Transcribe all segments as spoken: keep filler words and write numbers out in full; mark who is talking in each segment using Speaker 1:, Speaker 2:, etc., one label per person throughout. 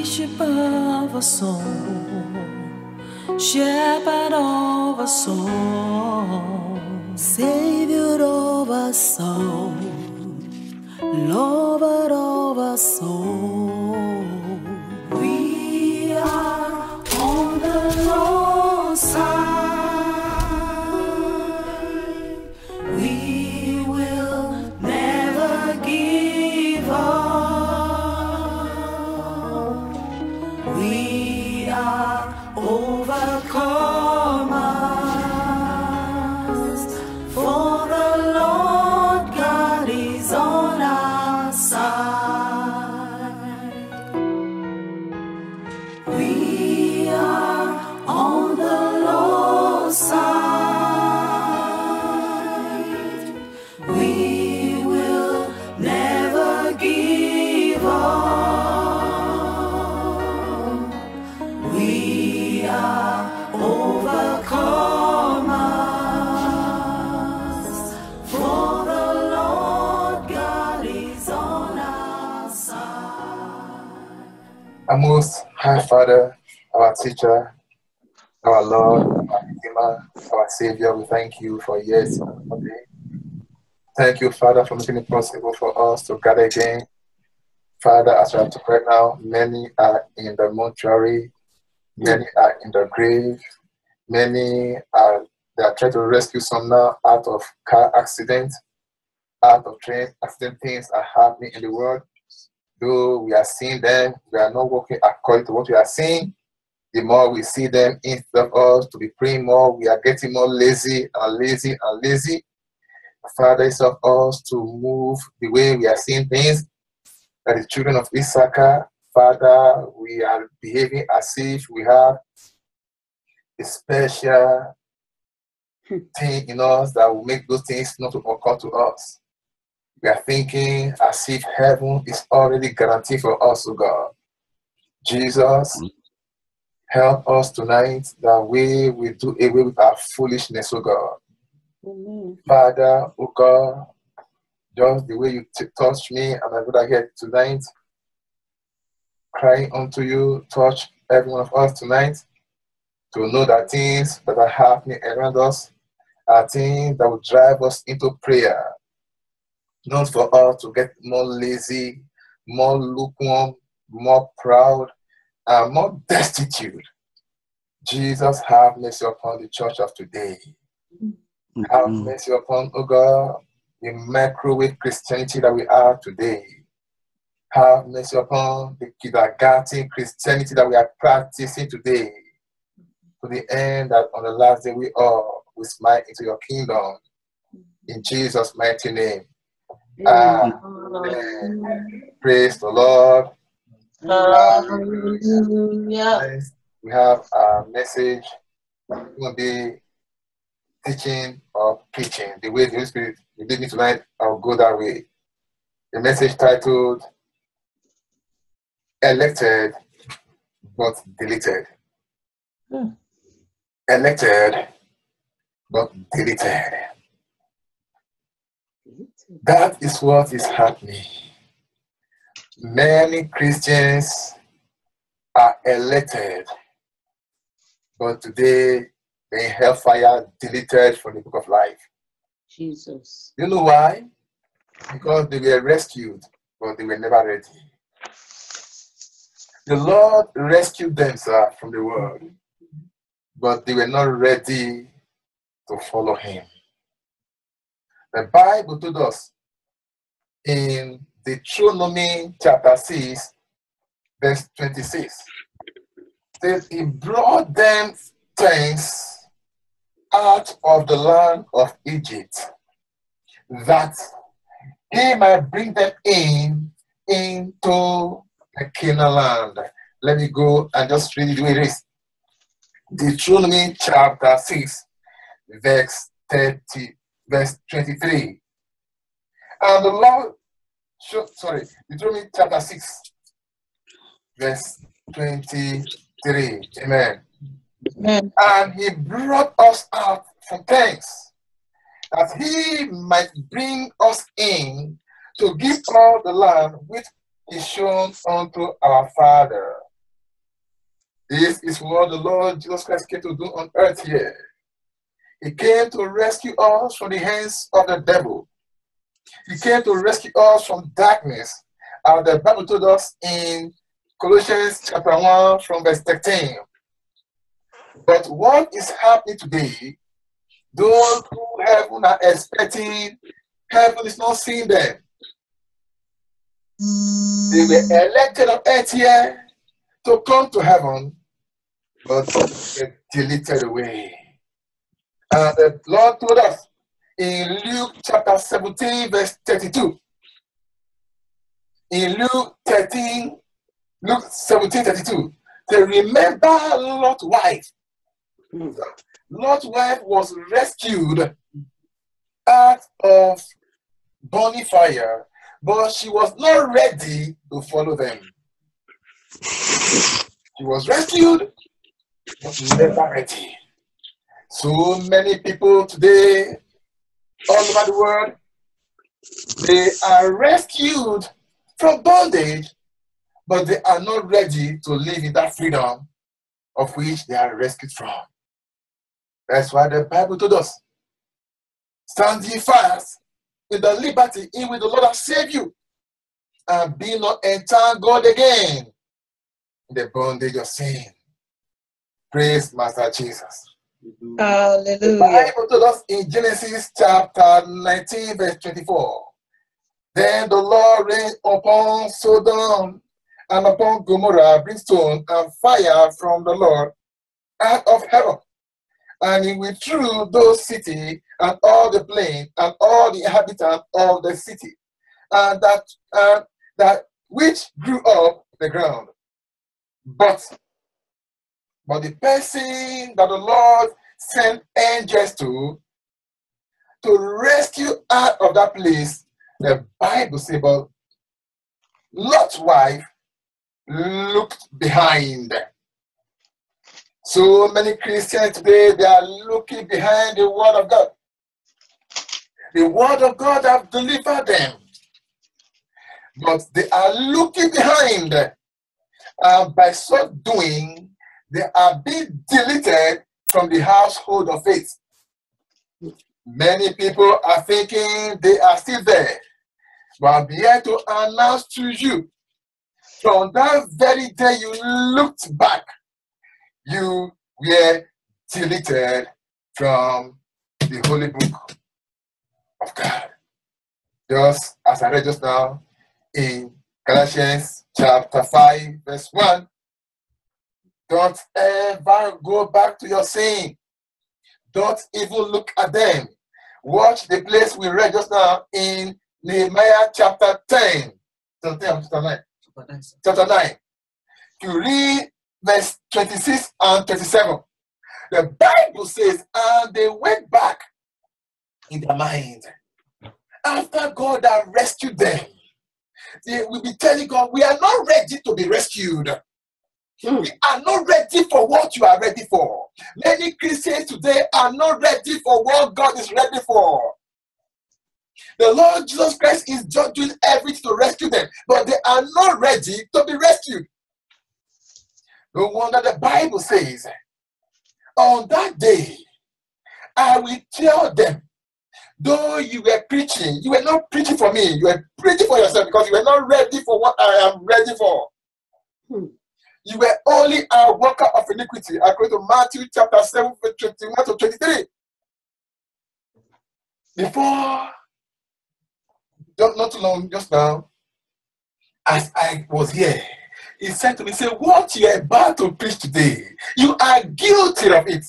Speaker 1: Bishop of our soul, Shepherd of our soul, Savior of our soul, Lover of our soul. We are on the Lord's side. We will never give up. We are overcomers, for the Lord God is on our side. We are on the Lord's side. We will never give up. We are overcomers, for the Lord God is on our side.
Speaker 2: Our most high Father, our teacher, our Lord, our Redeemer, our Savior, we thank you for years another day. Thank you, Father, for making it possible for us to gather again. Father, as we are talking right now, many are in the mortuary, many are in the grave, many are they are trying to rescue some now out of car accident, out of train accident. Things are happening in the world. Though we are seeing them, we are not working according to what we are seeing. The more we see them, instead of us to be praying more, we are getting more lazy and lazy and lazy. Father, instead of us to move the way we are seeing things, that the children of Issachar, Father, we are behaving as if we have a special thing in us that will make those things not to occur to us. We are thinking as if heaven is already guaranteed for us, oh God. Jesus, help us tonight that we will do away with our foolishness, oh God.
Speaker 3: Amen.
Speaker 2: Father, oh God, just the way you t- touched me and my brother here tonight, crying unto you, touch every one of us tonight to know that things that are happening around us are things that will drive us into prayer. Not for us to get more lazy, more lukewarm, more proud, and more destitute. Jesus, have mercy upon the church of today. Have mercy upon, oh God, the microwave Christianity that we are today. Have mercy upon the kindergarten Christianity that we are practicing today. To the end that on the last day we all will smile into your kingdom. In Jesus' mighty name. Amen. Praise the Lord.
Speaker 3: Hallelujah.
Speaker 2: We have a message. We're going to be teaching or preaching. The way the Holy Spirit will lead me tonight, I'll go that way. The message titled, Elected but Deleted.
Speaker 3: Hmm.
Speaker 2: Elected but deleted. That is what is happening. Many Christians are elected, but today they hellfire deleted from the book of life.
Speaker 3: Jesus.
Speaker 2: You know why? Because they were rescued, but they were never ready. The Lord rescued them, sir, from the world, but they were not ready to follow Him. The Bible told us in Deuteronomy chapter six, verse twenty-six, that He brought them thence out of the land of Egypt, that He might bring them in into the Canaan land. Let me go and just read it the way it is. Deuteronomy chapter six, verse thirty, verse twenty-three. And the Lord, sorry, Deuteronomy chapter six, verse twenty-three. Amen.
Speaker 3: Amen.
Speaker 2: And He brought us out from thence, that He might bring us in to give all the land which He shown unto our father. This is what the Lord Jesus Christ came to do on earth here. He came to rescue us from the hands of the devil. He came to rescue us from darkness. And the Bible told us in Colossians chapter one from verse thirteen. But what is happening today, those who heaven are expecting, heaven is not seeing them. They were elected on earth here to come to heaven, but they deleted away. And the Lord told us in Luke chapter seventeen, verse thirty-two. In Luke thirteen, Luke seventeen, thirty-two, to remember Lot's wife.
Speaker 3: Mm.
Speaker 2: Lot's wife was rescued out of burning fire, but she was not ready to follow them. She was rescued, but never ready. So many people today, all over the world, they are rescued from bondage, but they are not ready to live in that freedom of which they are rescued from. That's why the Bible told us, stand ye fast in the liberty in which the Lord has saved you, and be not entangled again in the bondage of sin. Praise Master Jesus. The
Speaker 3: Hallelujah.
Speaker 2: Bible told us in Genesis chapter nineteen, verse twenty-four. Then the Lord rained upon Sodom and upon Gomorrah brimstone and fire from the Lord out of heaven. And he withdrew those cities and all the plain and all the inhabitants of the city, and that uh, that which grew up the ground. But but the person that the Lord sent angels to to rescue out of that place, the Bible says, but Lot's wife looked behind. So many Christians today, they are looking behind the word of God. The word of God have delivered them, but they are looking behind, and by so doing, they are being deleted from the household of faith. Many people are thinking they are still there, but I'm here to announce to you, from that very day you looked back, you were deleted from the holy book of God. Just as I read just now in Galatians chapter five, verse one. Don't ever go back to your sin. Don't even look at them. Watch the place we read just now in Nehemiah chapter ten. Chapter nine. Chapter nine. You read verse twenty-six and twenty-seven. The Bible says, and they went back in their mind. After God had rescued them, they will be telling God, we are not ready to be rescued.
Speaker 3: Mm.
Speaker 2: We are not ready for what you are ready for. Many Christians today are not ready for what God is ready for. The Lord Jesus Christ is just doing everything to rescue them, but they are not ready to be rescued. No wonder the Bible says, on that day, I will tell them, though you were preaching, you were not preaching for me, you were preaching for yourself because you were not ready for what I am ready for.
Speaker 3: Hmm.
Speaker 2: You were only a worker of iniquity, according to Matthew chapter seven, verse twenty-one to twenty-three. Before, just not too long, just now, as I was here, he said to me, say, what you are about to preach today, you are guilty of it.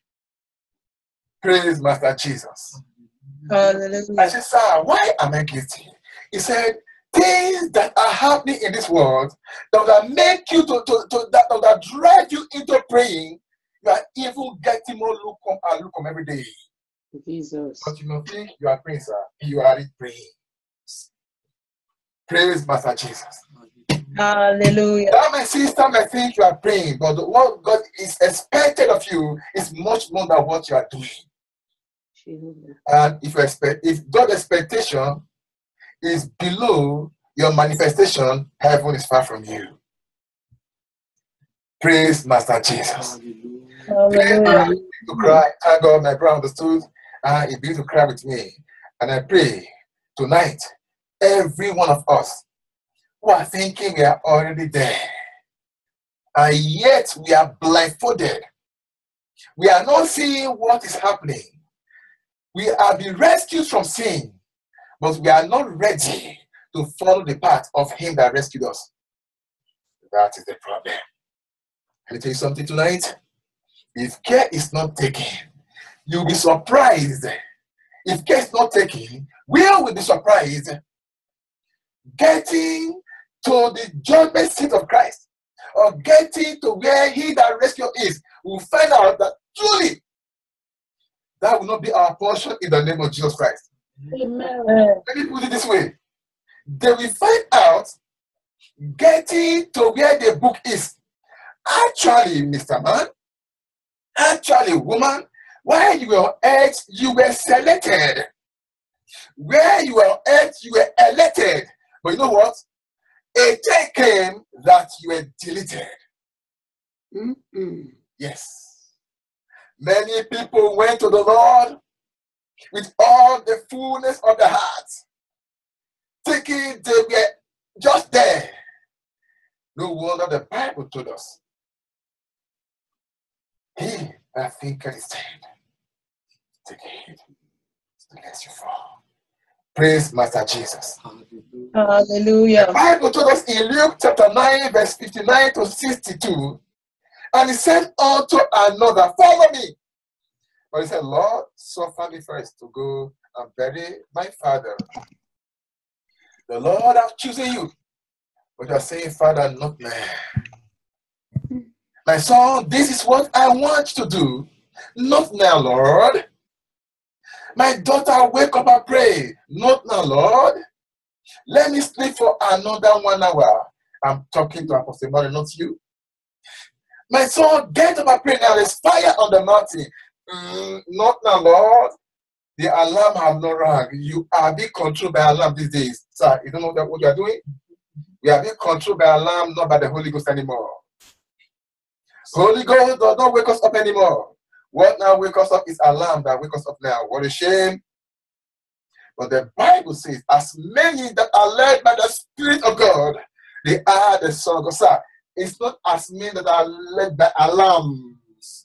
Speaker 2: Praise Master Jesus.
Speaker 3: Hallelujah.
Speaker 2: I said, sir, why am I guilty? He said, things that are happening in this world that will make you to, to, to that, that will drive you into praying, you are even getting more lucum and lucum every day.
Speaker 3: Jesus.
Speaker 2: But you know, think you are praying, sir. You are praying. Praise Master Jesus.
Speaker 3: Hallelujah.
Speaker 2: That my sister may think you are praying, but what God is expected of you is much more than what you are doing.
Speaker 3: Jesus.
Speaker 2: And if you expect, if God's expectation is below your manifestation, heaven is far from you. Praise Master Jesus.
Speaker 3: Hallelujah.
Speaker 2: To cry. Thank God my brother understood and he began to cry with me. And I pray tonight, every one of us who are thinking we are already there, and yet we are blindfolded. We are not seeing what is happening. We are being rescued from sin, but we are not ready to follow the path of him that rescued us. That is the problem. Let me tell you something tonight. If care is not taken, you'll be surprised. If care is not taken, we will be surprised getting to the judgment seat of Christ, or getting to where he that rescued is. We'll find out that truly that will not be our portion in the name of Jesus Christ.
Speaker 3: Amen.
Speaker 2: Let me put it this way. They will find out getting to where the book is. Actually, Mister Man, actually, woman, while you were on earth, you were selected. Where you were on earth, you were elected. But you know what? A day came that you were deleted. Mm-hmm. Yes. Many people went to the Lord with all the fullness of the heart, thinking they were just there. No wonder the Bible told us, he that thinketh is dead, take heed, lest you fall. Praise Master Jesus.
Speaker 3: Hallelujah.
Speaker 2: The Bible told us in Luke chapter nine, verse fifty-nine to sixty-two, and he said unto another, follow me. But he said, Lord, suffer me first to go and bury my father. The Lord have chosen you. But you are saying, Father, not man. My son, this is what I want you to do. Not now, Lord. My daughter, wake up and pray. Not now, Lord. Let me sleep for another one hour. I'm talking to Apostle Mary, not you. My son, get up and pray now. There's fire on the mountain. Mm, not now, Lord. The alarm have not rang. You are being controlled by alarm these days. Sir, you don't know what you are doing? We are being controlled by alarm, not by the Holy Ghost anymore. Holy Ghost does not wake us up anymore. What now wake us up is alarm that wake us up now. What a shame. But the Bible says, as many that are led by the Spirit of God, they are the Son of God. Sir, it's not as many that are led by alarms.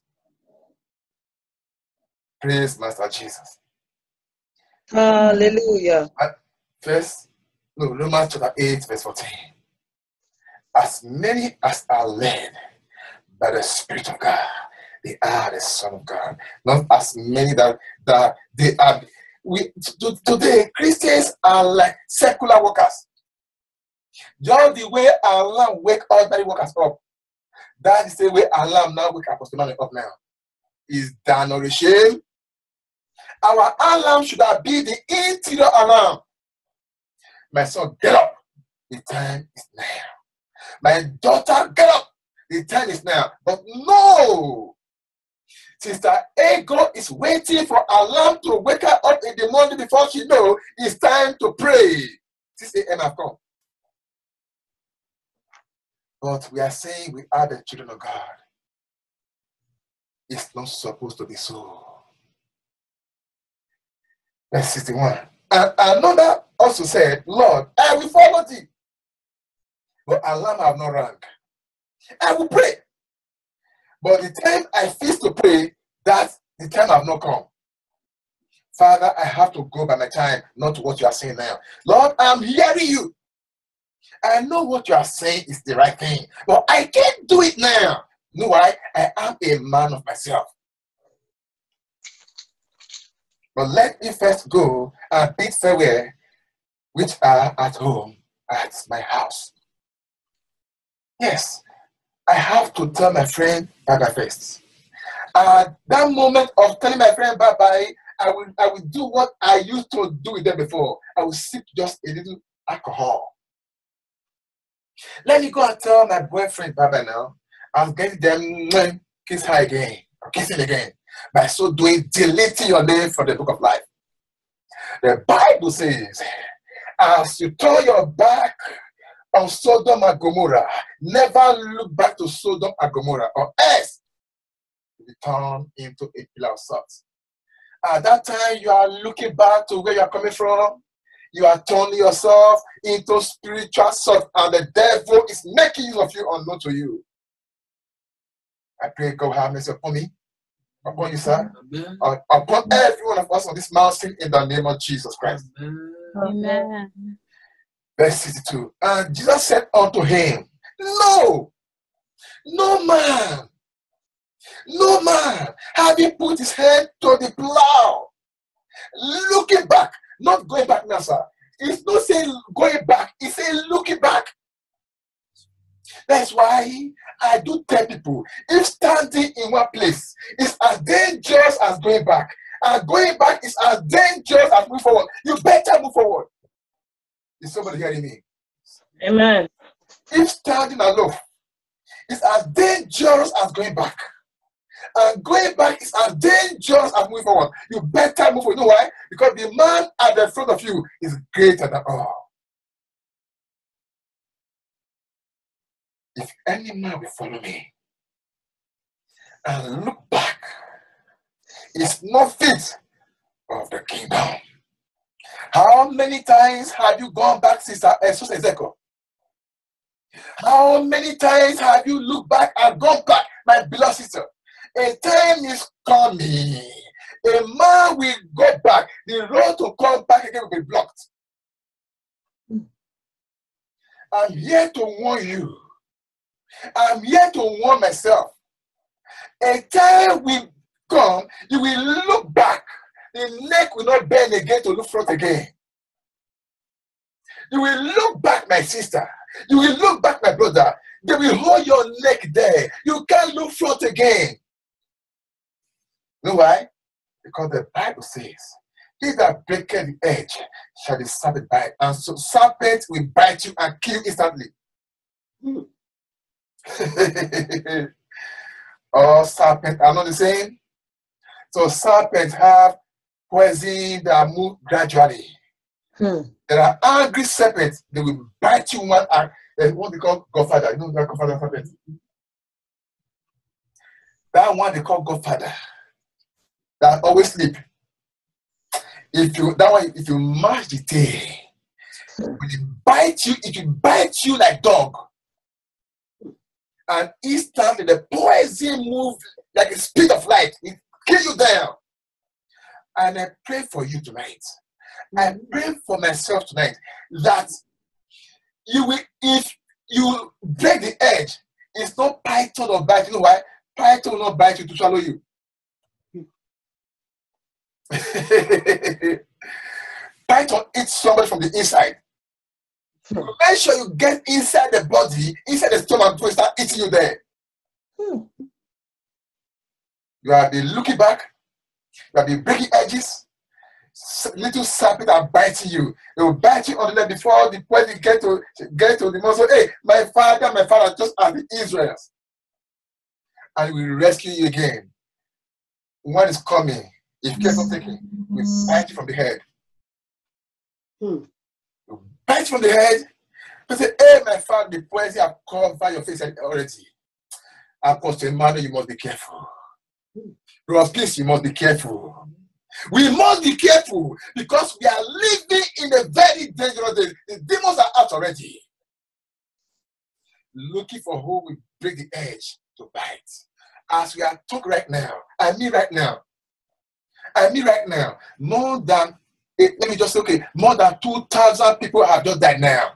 Speaker 2: Praise Master Jesus.
Speaker 3: Hallelujah.
Speaker 2: First, no, Romans chapter eight, verse fourteen. As many as are led by the Spirit of God, they are the Son of God. Not as many that, that they are. We, to, today, Christians are like secular workers. Just the way alarm wake ordinary workers up, that is the way alarm now wake Apostle Mary up now. Is that not a shame? Our alarm should have been the interior alarm. My son, get up. The time is now. My daughter, get up. The time is now. But no. Sister Ego is waiting for alarm to wake her up in the morning before she knows it's time to pray. six a m have come. But we are saying we are the children of God. It's not supposed to be so. Verse sixty-one. And another also said, Lord, I will follow thee. But alarm have not rang. I will pray. But the time I feast to pray, that the time have not come. Father, I have to go by my time, not what you are saying now. Lord, I'm hearing you. I know what you are saying is the right thing, but I can't do it now. You know why? I am a man of myself. But let me first go and bid farewell, which are at home at my house. Yes, I have to tell my friend bye-bye first. At that moment of telling my friend bye-bye, I will, I will do what I used to do with them before. I will sip just a little alcohol. Let me go and tell my boyfriend bye-bye now. I'm getting them kiss her again, or kissing again. By so doing, deleting your name from the book of life. The Bible says, as you turn your back on Sodom and Gomorrah. Never look back to Sodom and Gomorrah, or else you will turn into a pillar of salt. At that time, you are looking back to where you are coming from. You are turning yourself into spiritual salt, and the devil is making use of you unknown to you. I pray God have mercy upon me, upon you, sir, uh, upon every one of us on this mountain in the name of Jesus Christ.
Speaker 3: Amen.
Speaker 2: Verse sixty-two. And Jesus said unto him, No, no man, no man, having put his hand to the plow, looking back, not going back now, sir. It's not saying going back, it's saying looking back. That's why I do tell people, if standing in one place is as dangerous as going back, and going back is as dangerous as moving forward, you better move forward. Is somebody hearing me?
Speaker 3: Amen.
Speaker 2: If standing alone is as dangerous as going back, and going back is as dangerous as moving forward, you better move forward. You know why? Because the man at the front of you is greater than all. If any man will follow me and look back, it's not fit of the kingdom. How many times have you gone back, sister Ezekiel? How many times have you looked back and gone back, my beloved sister? A time is coming. A man will go back. The road to come back again will be blocked. I'm here to warn you. I'm here to warn myself. A time will come, you will look back. The neck will not bend again to look front again. You will look back, my sister. You will look back, my brother. They will hold your neck there. You can't look front again. You know why? Because the Bible says, he that breaketh the edge shall the serpent bite. And so serpent will bite you and kill you instantly. Hmm. All serpents are not the same. So serpents have poison that move gradually. Hmm. There are angry serpents. They will bite you one and there's what they call Godfather. You know that Godfather serpent? That one they call Godfather. That always sleep. If you that one, if you mash the tail, when it bite you, it will bite you like dog. And instantly the poison move like a speed of light. It kill you down. And I pray for you tonight. I pray for myself tonight that you will, if you break the edge, it's not python or bite. You know why? Python will not bite you to swallow you. Python eats somebody from the inside. Hmm. Make sure you get inside the body, inside the stomach, to start eating you there. Hmm. You have been looking back, you have been breaking edges, little serpent are biting you. They will bite you on the leg before the poison get to get to the muscle. Hey, my father, my father, just as the Israelites. And we will rescue you again. One is coming. If you keep on taking, we bite you from the head. Hmm. We bite from the head. You say, hey, my father, the poison have covered your face already. Apostle Emmanuel, you must be careful. Ross, please, you must be careful. We must be careful because we are living in a very dangerous day. The demons are out already. Looking for who will break the edge to bite. As we are talking right now, I mean right now, I mean right now, more than, let me just say, okay, more than two thousand people have just died now.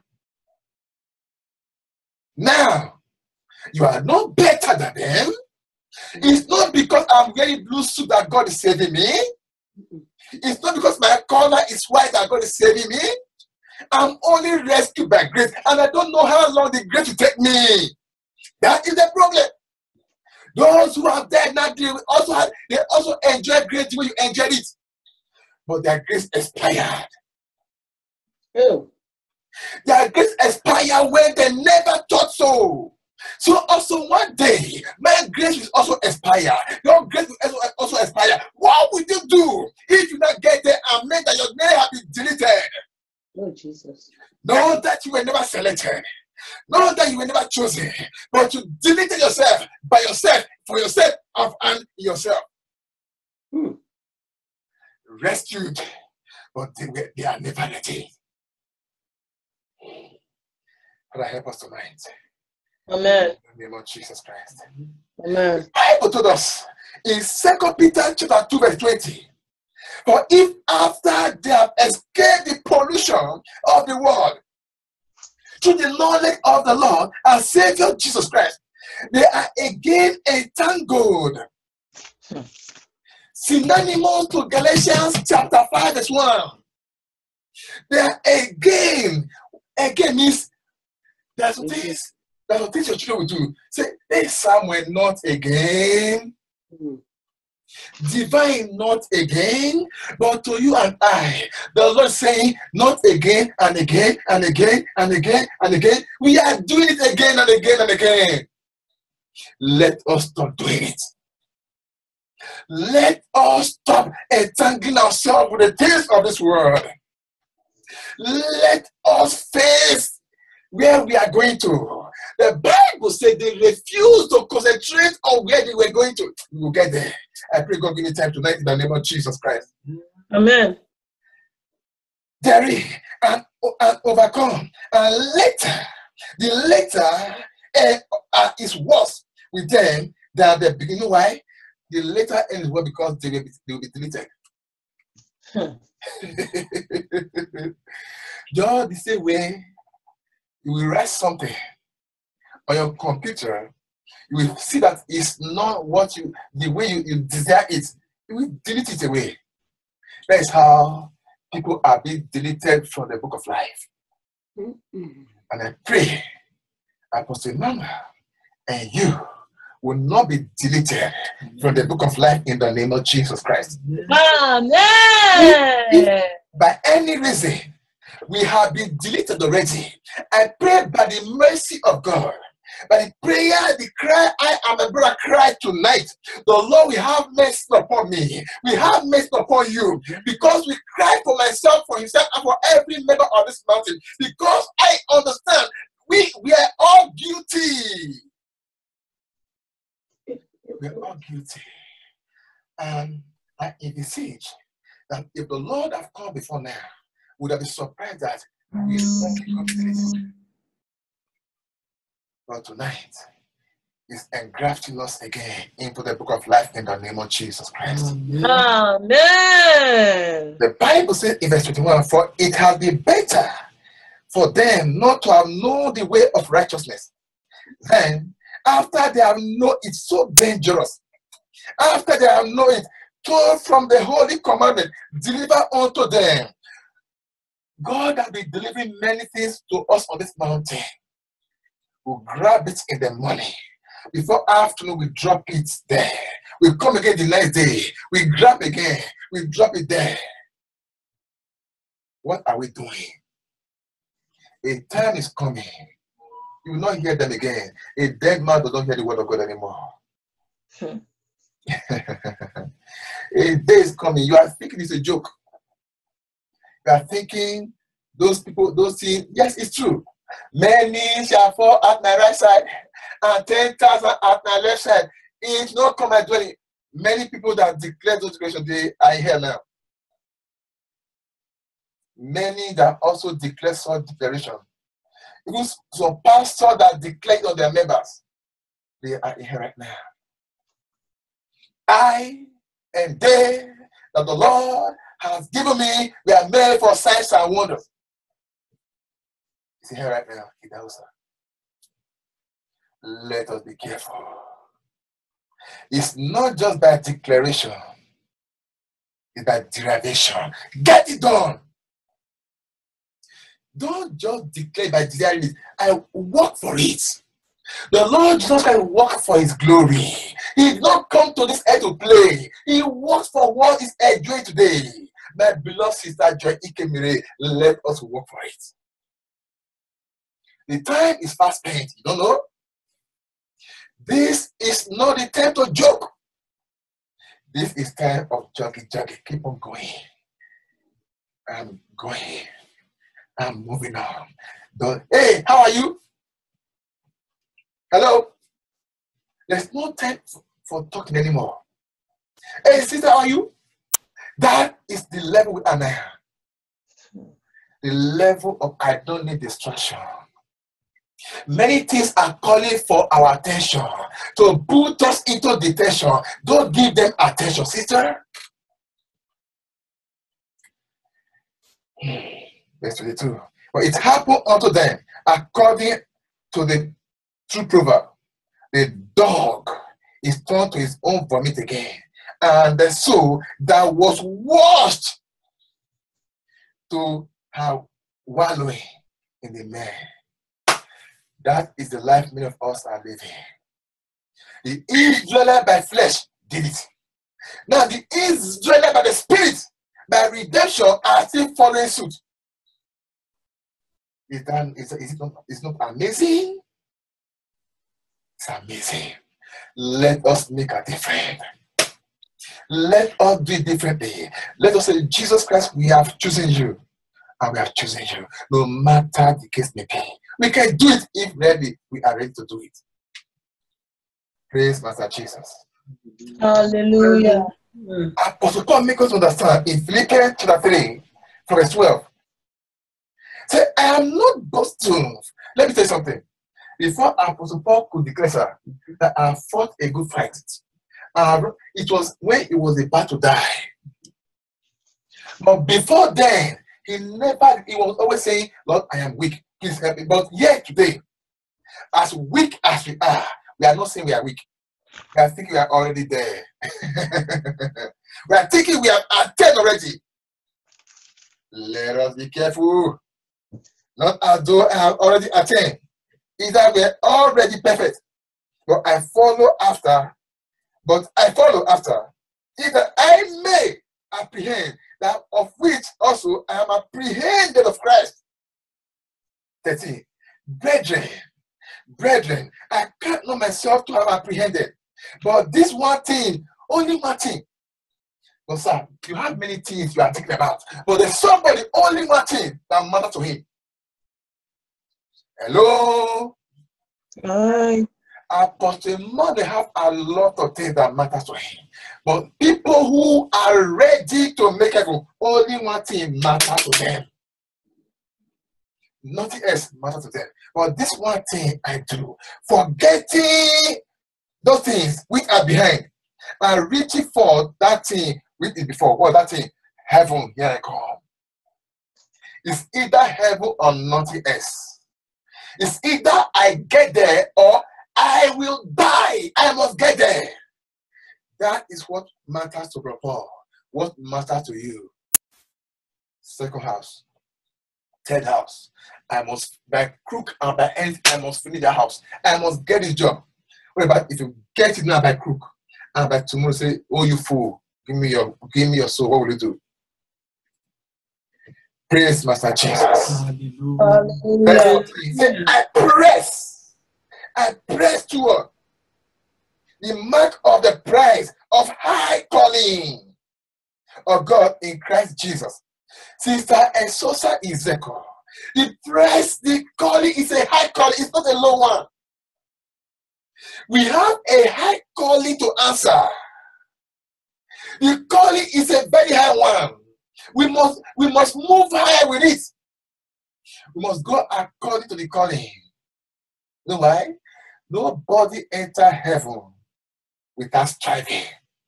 Speaker 2: Now, you are not better than them. It's not because I'm wearing blue suit that God is saving me. It's not because my color is white that God is saving me. I'm only rescued by grace, and I don't know how long the grace will take me. That is the problem. Those who have died now, they also have, they also enjoy grace when you enjoyed it, but their grace expired. Oh. Their grace expired when they never thought so. So also one day, my grace will also expire. Your grace will also, also expire. What would you do if you not get there and make that your name have been deleted?
Speaker 3: Oh, Jesus.
Speaker 2: Know that you were never selected. Not that you were never chosen, but you deleted yourself by yourself, for yourself, of and yourself. Hmm. Rescued, but they, were, they are never ready. Father, help us tonight.
Speaker 3: Amen.
Speaker 2: In the name of Jesus Christ.
Speaker 3: Amen.
Speaker 2: The Bible told us in Second Peter chapter two, verse twenty. For if after they have escaped the pollution of the world through the knowledge of the Lord and Savior Jesus Christ, they are again entangled. Hmm. Synonymous to Galatians chapter five, verse one. They are again, again means there's some things, there's some things your children will do. Say, hey, Samuel, not again. Hmm. Divine, not again, but to you and I, the Lord saying, not again and again and again and again and again. We are doing it again and again and again. Let us stop doing it. Let us stop entangling ourselves with the things of this world. Let us face where we are going to. The Bible said they refused to concentrate on where they were going to. We will get there. I pray God give me time tonight in the name of Jesus Christ.
Speaker 3: Amen.
Speaker 2: Dare and, and overcome. And later, the later uh, uh, is worse with them than the beginning. Why? The later end is well because they will be, they will be deleted. Hmm. Just the same way you will write something on your computer, you will see that it's not what you, the way you, you desire it, you will delete it away. That is how people are being deleted from the book of life. Mm-hmm. And I pray, Apostle Emmanuel and you will not be deleted from the book of life in the name of Jesus Christ.
Speaker 3: Amen.
Speaker 2: If, if by any reason we have been deleted already, I pray by the mercy of God, by the prayer, the cry, I am a brother cry tonight, the Lord will have mercy upon me. We have mercy upon you, because we cry for myself, for himself, and for every member of this mountain, because I understand we, we are all guilty. We are all guilty. And I envisage that if the Lord have come before now, would have been surprised that we only completed. But tonight is engrafting us again into the book of life in the name of Jesus Christ.
Speaker 3: Amen.
Speaker 2: The Bible says in verse twenty-one, for it has been better for them not to have known the way of righteousness. Then, after they have known it, so dangerous, after they have known it, torn from the holy commandment, deliver unto them. God has been delivering many things to us on this mountain. We'll grab it in the morning. Before afternoon, we drop it there. We come again the next day. We grab again. We drop it there. What are we doing? A time is coming. You will not hear them again. A dead man does not hear the word of God anymore. Hmm. A day is coming. You are thinking it's a joke. You are thinking those people, those things. Yes, it's true. Many shall fall at my right side and ten thousand at my left side. It will not come my dwelling. Many people that declare those declarations, they are here now. Many that also declare such declaration. Even some pastors that declare on their members, they are here right now. I and they that the Lord has given me, we are made for signs and wonders. He's here right now. He knows. Let us be careful. It's not just by declaration, it's by derivation. Get it done. Don't just declare by desiring it. I work for it. The Lord Jesus Christ work for his glory. He did not come to this earth to play. He works for what is enjoying today. My beloved sister Joy Ikemire, let us work for it. The time is fast spent. You don't know? This is not the time to joke. This is time of jogging, jogging. Keep on going. I'm going. I'm moving on. Don't, hey, how are you? Hello? There's no time for talking anymore. Hey, sister, how are you? That is the level we are now. The level of I don't need distraction. Many things are calling for our attention to put us into detention. Don't give them attention, sister. Verse twenty-two. But it happened unto them according to the true proverb. The dog is turned to his own vomit again, and the soul that was washed to have wallowing in the man. That is the life many of us are living. The Israelite by flesh did it. Now the Israelite by the spirit, by redemption, are still following suit. Is that is, is it not, is not amazing? It's amazing. Let us make a difference. Let us do it differently. Let us say, Jesus Christ, we have chosen you. And we have chosen you. No matter the case may be. We can do it if ready. We are ready to do it. Praise Master Jesus.
Speaker 3: Hallelujah.
Speaker 2: Apostle Paul makes us understand in Philippians chapter three, verse twelve. Say, I am not boasting. Let me tell you something. Before Apostle Paul could declare sir, that I fought a good fight, uh, it was when he was about to die. But before then, he never, he was always saying, Lord, I am weak. Please help me. But yet today, as weak as we are, we are not saying we are weak. We are thinking we are already there. We are thinking we have attained already. Let us be careful. Not as though I have already attained. Either we are already perfect, but I follow after, but I follow after, either I may apprehend that of which also I am apprehended of Christ. thirteen. Brethren, brethren, I can't know myself to have apprehended, but this one thing, only one thing. But sir, you have many things you are thinking about, but there's somebody, only one thing that matters to him. Hello?
Speaker 3: Hi.
Speaker 2: Apostle Paul, they have a lot of things that matter to him. But people who are ready to make it, only one thing matters to them. Nothing else matters to them. But this one thing I do, forgetting those things which are behind, and reaching for that thing which is before. What that thing? Heaven, here I come. It's either heaven or nothing else. It's either I get there or I will die. I must get there. That is what matters to Paul. What matters to you? Second house. Third house. I must, by crook and by end, I must finish the house. I must get this job. What about if you get it now by crook and by tomorrow say, oh, you fool, give me your, give me your soul. What will you do? Praise Master Jesus.
Speaker 3: Hallelujah.
Speaker 2: Say, I press. I press toward the mark of the prize of high calling of God in Christ Jesus. Sister Esosa Ezekiel, the price, the calling is a high calling, it's not a low one. We have a high calling to answer. The calling is a very high one. We must, we must move high with it. We must go according to the calling. You know why? Nobody enter heaven without striving.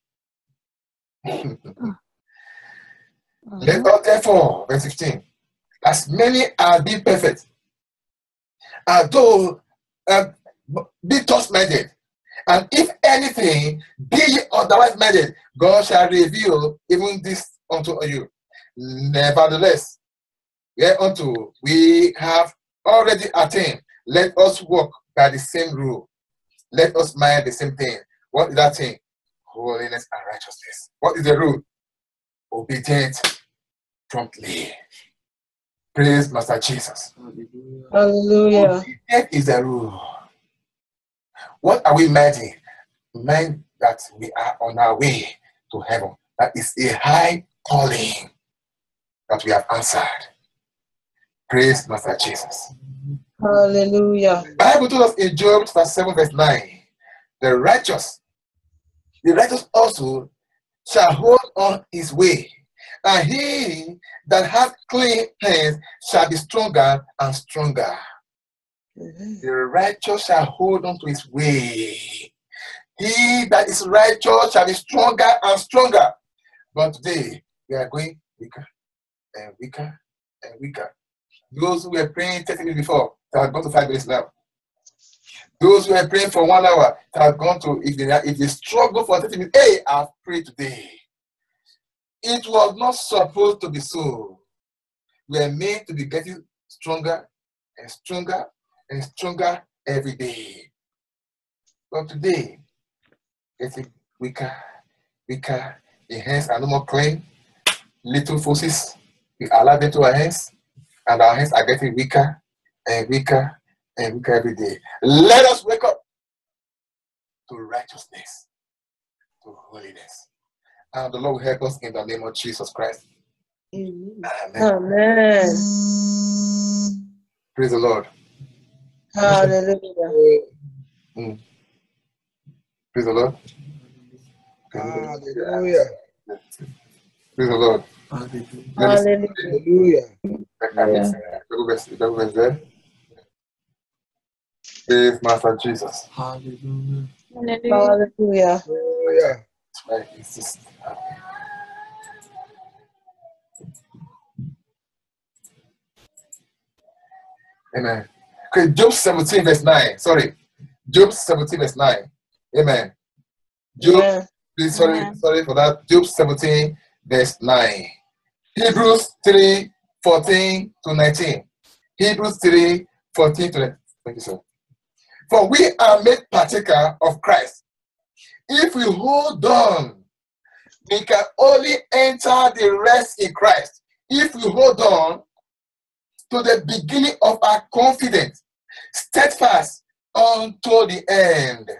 Speaker 2: Let us therefore, verse fifteen, as many as be perfect, as though uh, be thus-minded, and if anything be ye otherwise minded, God shall reveal even this unto you. Nevertheless, whereunto we have already attained, let us walk by the same rule. Let us mind the same thing. What is that thing? Holiness and righteousness. What is the rule? Obedient promptly. Praise Master Jesus.
Speaker 3: Hallelujah.
Speaker 2: Obedient is the rule. What are we minding? Mind that we are on our way to heaven. That is a high calling that we have answered. Praise Master Jesus.
Speaker 3: Hallelujah.
Speaker 2: The Bible told us in Job chapter seven, verse nine, the righteous, the righteous also shall hold on his way, and he that hath clean hands shall be stronger and stronger.
Speaker 3: Mhm.
Speaker 2: The righteous shall hold on to his way. He that is righteous shall be stronger and stronger. But today, we are going weaker and weaker and weaker. Those who were praying thirty minutes before, they have gone to five minutes now. Those who were praying for one hour, they have gone to, if they, if they struggle for thirty minutes, hey, I've prayed today. It was not supposed to be so. We are made to be getting stronger and stronger and stronger every day. But today, getting weaker, weaker, the hands are no more clean. Little forces, we allow them to our hands, and our hands are getting weaker and weaker and weaker every day. Let us wake up to righteousness, to holiness. And the Lord will help us in the name of Jesus Christ.
Speaker 3: Amen.
Speaker 2: Amen.
Speaker 3: Amen.
Speaker 2: Praise the Lord.
Speaker 3: Hallelujah.
Speaker 2: Mm. Praise the Lord.
Speaker 4: Hallelujah.
Speaker 2: Praise the Lord.
Speaker 3: Hallelujah.
Speaker 4: Hallelujah.
Speaker 2: Double verse, double verse there. Praise Master Jesus.
Speaker 4: Hallelujah.
Speaker 3: Hallelujah.
Speaker 4: Hallelujah.
Speaker 2: Right, it's just, amen. Okay, Job seventeen, verse nine. Sorry. Job seventeen, verse nine. Amen. Job,
Speaker 3: Amen.
Speaker 2: please, sorry,
Speaker 5: Amen.
Speaker 2: sorry for that. Job seventeen, verse nine. Hebrews three, fourteen to nineteen. Hebrews three, fourteen to nineteen. Thank you, sir. For we are made partaker of Christ. If we hold on, we can only enter the rest in Christ. If we hold on to the beginning of our confidence, steadfast unto the end,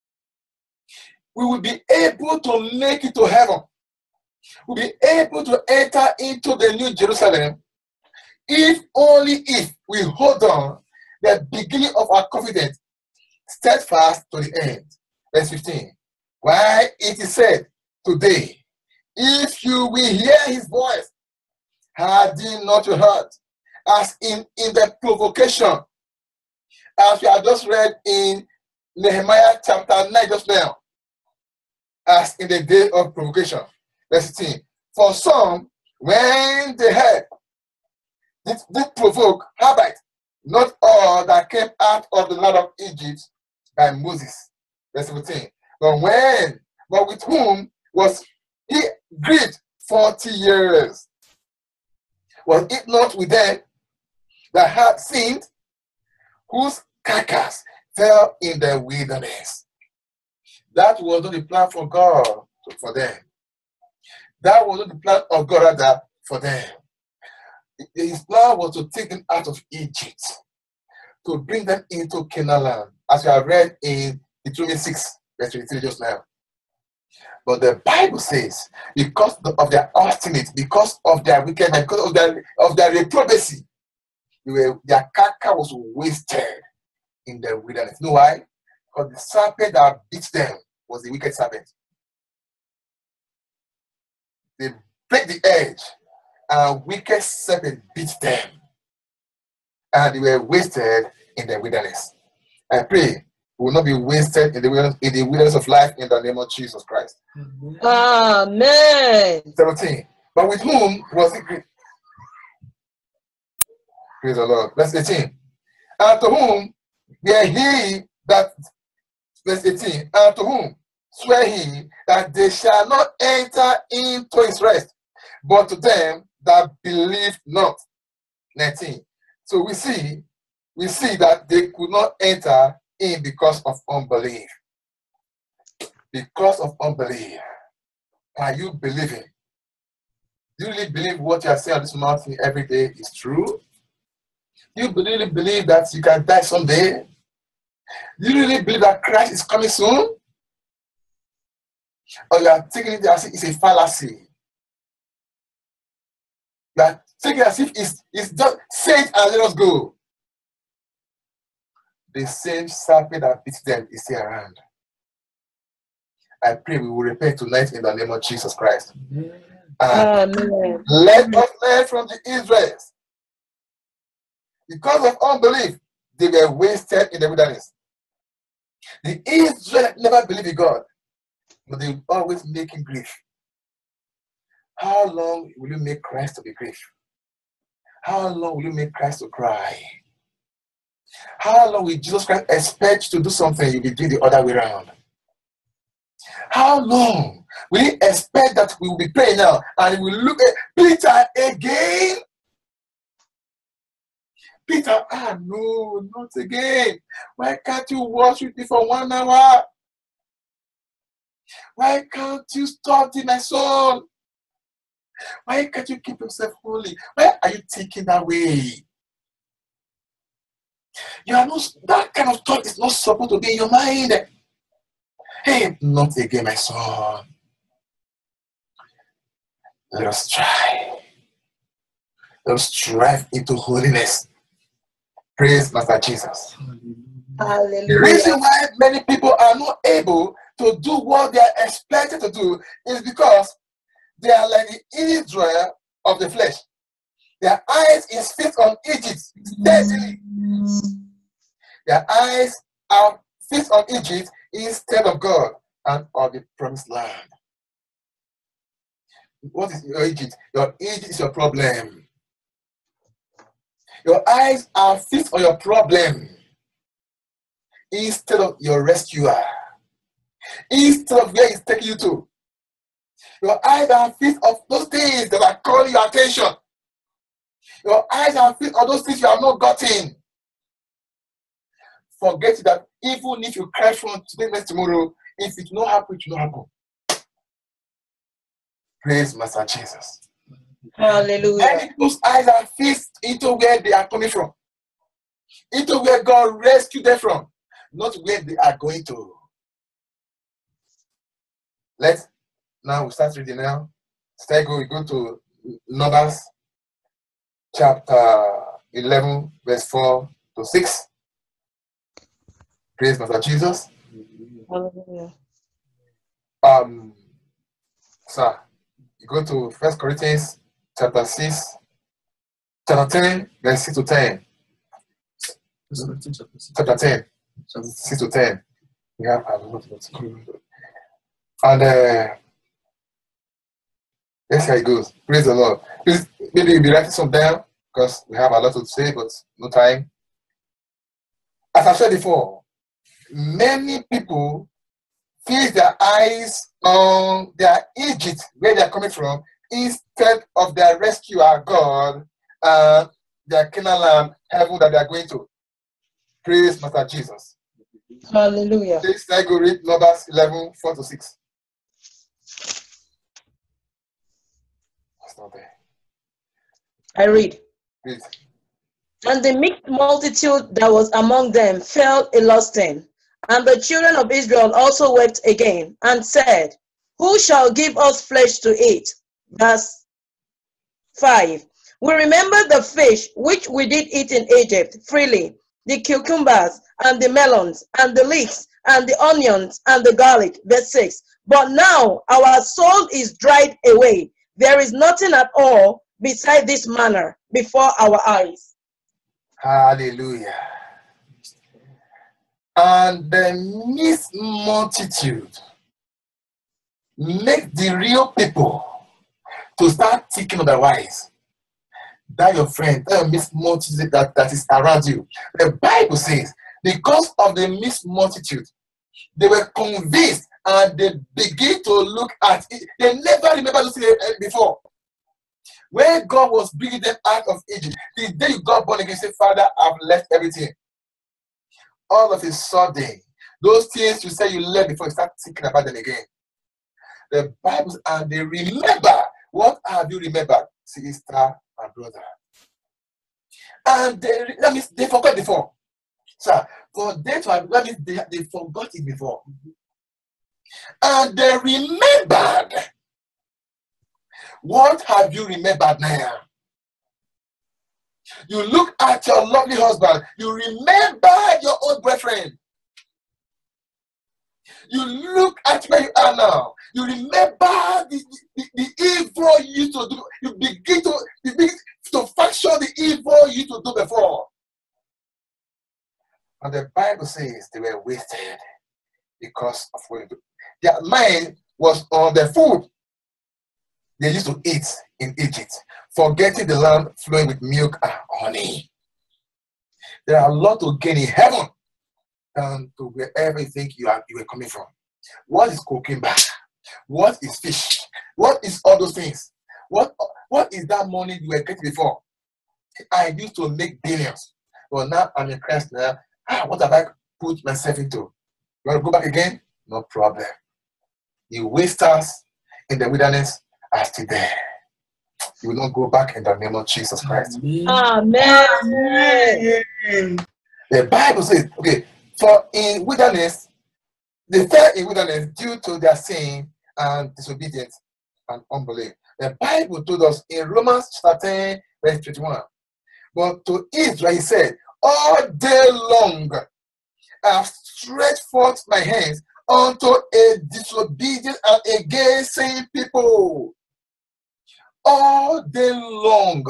Speaker 2: we will be able to make it to heaven. We'll be able to enter into the New Jerusalem if only if we hold on the beginning of our confidence, steadfast to the end. Verse fifteen. Why it is said today, if you will hear his voice, harden not your heart, as in, in the provocation, as we have just read in Nehemiah chapter nine just now, as in the day of provocation. Verse fifteen. For some, when they heard, did, did provoke Habite, not all that came out of the land of Egypt by Moses. Verse seventeen. But when, but with whom was he grieved forty years? Was it not with them that had sinned, whose carcass fell in the wilderness? That was not the plan for God for them. That was not the plan of God rather for them. His plan was to take them out of Egypt, to bring them into Canaan land, as we have read in Deuteronomy six, verse twenty-three just now. But the Bible says, because of their obstinate, because of their wickedness, because of their of their reprobacy, they were, their carcass was wasted in the wilderness. You know why? Because the serpent that beat them was the wicked serpent. They break the edge, and wicked serpent beat them, and they were wasted in the wilderness. I pray we will not be wasted in the wilderness, in the wilderness of life, in the name of Jesus Christ.
Speaker 3: Amen.
Speaker 2: seventeen. But with whom was he grieved? Praise the Lord. Verse eighteen. And to whom were he that, verse eighteen, and to whom swear he that they shall not enter into his rest, but to them that believe not. nineteen. So we see, we see that they could not enter in because of unbelief. Because of unbelief. Are you believing? Do you really believe what you are saying on this mountain every day is true? Do you really believe that you can die someday? Do you really believe that Christ is coming soon? Or you are taking it as if it's a fallacy? You are taking it as if it's, it's just say it and let us go. the same serpent that beat them is still around. I pray we will repent tonight in the name of Jesus Christ. And
Speaker 3: Amen.
Speaker 2: let us learn from the Israelites. Because of unbelief, they were wasted in the wilderness. The Israelites never believed in God, but they always make him grief. How long will you make Christ to be grief? How long will you make Christ to cry? How long will Jesus Christ expect you to do something you'll be doing the other way around? How long will he expect that we will be praying now and we will look at Peter again? Peter, ah, no, not again. Why can't you watch with me for one hour? Why can't you study, my son? Why can't you keep yourself holy? Why are you thinking that way? You are not, that kind of thought is not supposed to be in your mind. Hey, not again, my son. Let us try. Let us strive into holiness. Praise Master Jesus. The
Speaker 3: Hallelujah.
Speaker 2: reason why many people are not able to do what they are expected to do is because they are like the Israel of the flesh. Their eyes is fixed on Egypt steadily. Their eyes are fixed on Egypt instead of God and of the promised land. What is your Egypt? Your Egypt is your problem. Your eyes are fixed on your problem instead of your rescuer, instead of where he's taking you to. Your eyes are fixed on those things that are calling your attention. Your eyes are fixed on those things you have not gotten. Forget that even if you cry from today, next tomorrow, if it will not happen, it will not happen. Praise Master Jesus.
Speaker 3: Hallelujah.
Speaker 2: Many people's eyes are fixed into where they are coming from, into where God rescued them from, not where they are going to. Let's now we start reading now. Stay go, we go to Numbers chapter eleven, verse four to six. Praise Master Jesus.
Speaker 3: Hallelujah.
Speaker 2: Um, sir, you go to First Corinthians chapter six, chapter ten, verse six to ten. Chapter ten, six to ten. We have a lot of and uh, let's see how it goes. Praise the Lord. Please, maybe you'll be writing some down because we have a lot to say, but no time. As I said before, many people fix their eyes on their Egypt, where they are coming from, instead of their rescuer, God, and their Canaan land, heaven that they are going to. Praise Master Jesus.
Speaker 3: Hallelujah.
Speaker 2: Please, I go read Numbers eleven, four to six. It's not there.
Speaker 3: I read.
Speaker 2: Please.
Speaker 3: And the mixed multitude that was among them fell a lusting. And the children of Israel also wept again, and said, who shall give us flesh to eat? Verse five. We remember the fish which we did eat in Egypt freely, the cucumbers, and the melons, and the leeks, and the onions, and the garlic. Verse six. But now our soul is dried away. There is nothing at all beside this manner before our eyes.
Speaker 2: Hallelujah. And the mixed multitude make the real people to start thinking otherwise. That your friend, that your mixed multitude that, that is around you. The Bible says, because of the mixed multitude, they were convinced and they begin to look at it. They never remember those things before. When God was bringing them out of Egypt, the day you got born again, say, Father, I've left everything. All of a sudden, those things you say you left before, you start thinking about them again. The Bible, and they remember. What have you remembered, sister and brother? And they, that means they forgot before. Sir, for them to have, that means they, they forgot it before. And they remembered. What have you remembered now? You look at your lovely husband. You remember your old boyfriend. You look at where you are now. You remember the, the, the evil you used to do. You begin to, you begin to function the evil you used to do before. And the Bible says they were wasted because of what you do. Their mind was on the food they used to eat in Egypt, forgetting the land flowing with milk and honey. There are a lot to gain in heaven than to wherever you think you are you are coming from. What is cucumber? What is fish? What is all those things? What what is that money you were getting before? I used to make billions, but now I'm in Christ now. Ah, what have I put myself into? You want to go back again? No problem. The wasters in the wilderness are still there. You will not go back in the name of Jesus Christ.
Speaker 3: Amen.
Speaker 2: The Bible says, okay, for in wilderness, they fell in wilderness due to their sin and disobedience and unbelief. The Bible told us in Romans chapter ten, verse twenty-one. But to Israel he said, all day long I have stretched forth my hands unto a disobedient and against sin people. All day long,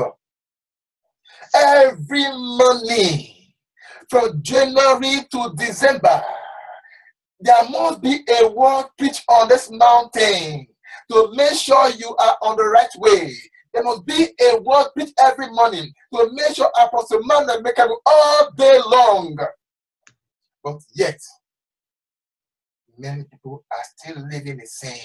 Speaker 2: every morning, from January to December, there must be a word preached on this mountain to make sure you are on the right way. There must be a word preached every morning to make sure Apostle Manuel make it all day long. But yet, many people are still living the same.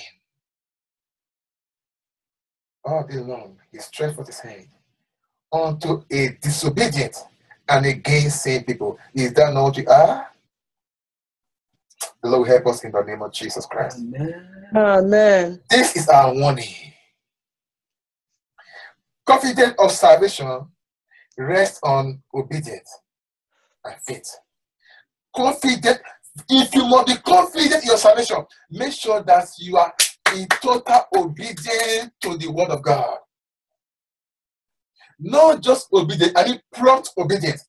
Speaker 2: All day long, he stretched forth his hand unto a disobedient and against sin people. Is that not what you are? The Lord will help us in the name of Jesus Christ.
Speaker 4: Amen.
Speaker 3: Amen.
Speaker 2: This is our warning. Confidence of salvation rests on obedience and faith. Confident, if you must be confident in your salvation, make sure that you are in total obedience to the word of God. Not just obedience, I mean prompt obedience.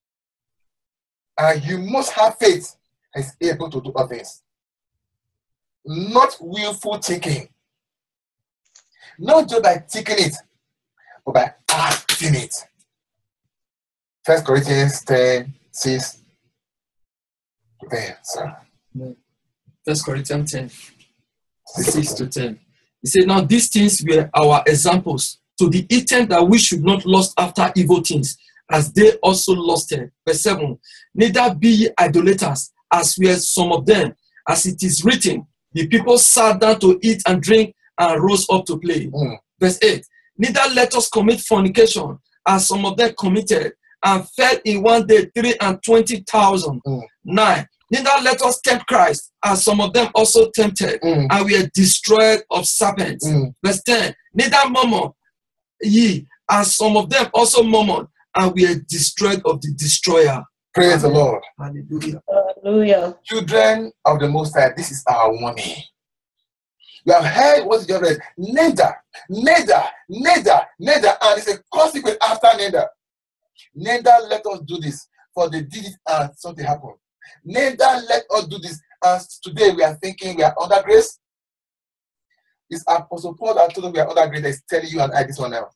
Speaker 2: And you must have faith and is able to do all things. Not willful thinking. Not just by thinking it, but by acting it. First Corinthians ten, six to ten, sir.
Speaker 5: First Corinthians ten, six to ten. He said, now these things were our examples, to the intent that we should not lust after evil things, as they also lusted. Verse seven, neither be ye idolaters, as were some of them, as it is written, the people sat down to eat and drink and rose up to play.
Speaker 2: Mm.
Speaker 5: Verse eight, neither let us commit fornication, as some of them committed, and fell in one day three and twenty thousand.
Speaker 2: Mm.
Speaker 5: Nine, neither let us tempt Christ, as some of them also tempted,
Speaker 2: Mm.
Speaker 5: and were destroyed of serpents.
Speaker 2: Mm.
Speaker 5: Verse ten, neither murmur ye, as some of them also murmured, and were destroyed of the destroyer.
Speaker 2: Praise the Lord.
Speaker 5: Hallelujah.
Speaker 3: Hallelujah.
Speaker 2: Children of the Most High, this is our warning. You have heard what you read. Neither, neither, neither, neither, and it's a consequence after neither. Neither let us do this, for they did it and something happened. Neither let us do this, and today we are thinking we are under grace. It's Apostle Paul that told them we are under grace. Is telling you and I this one now.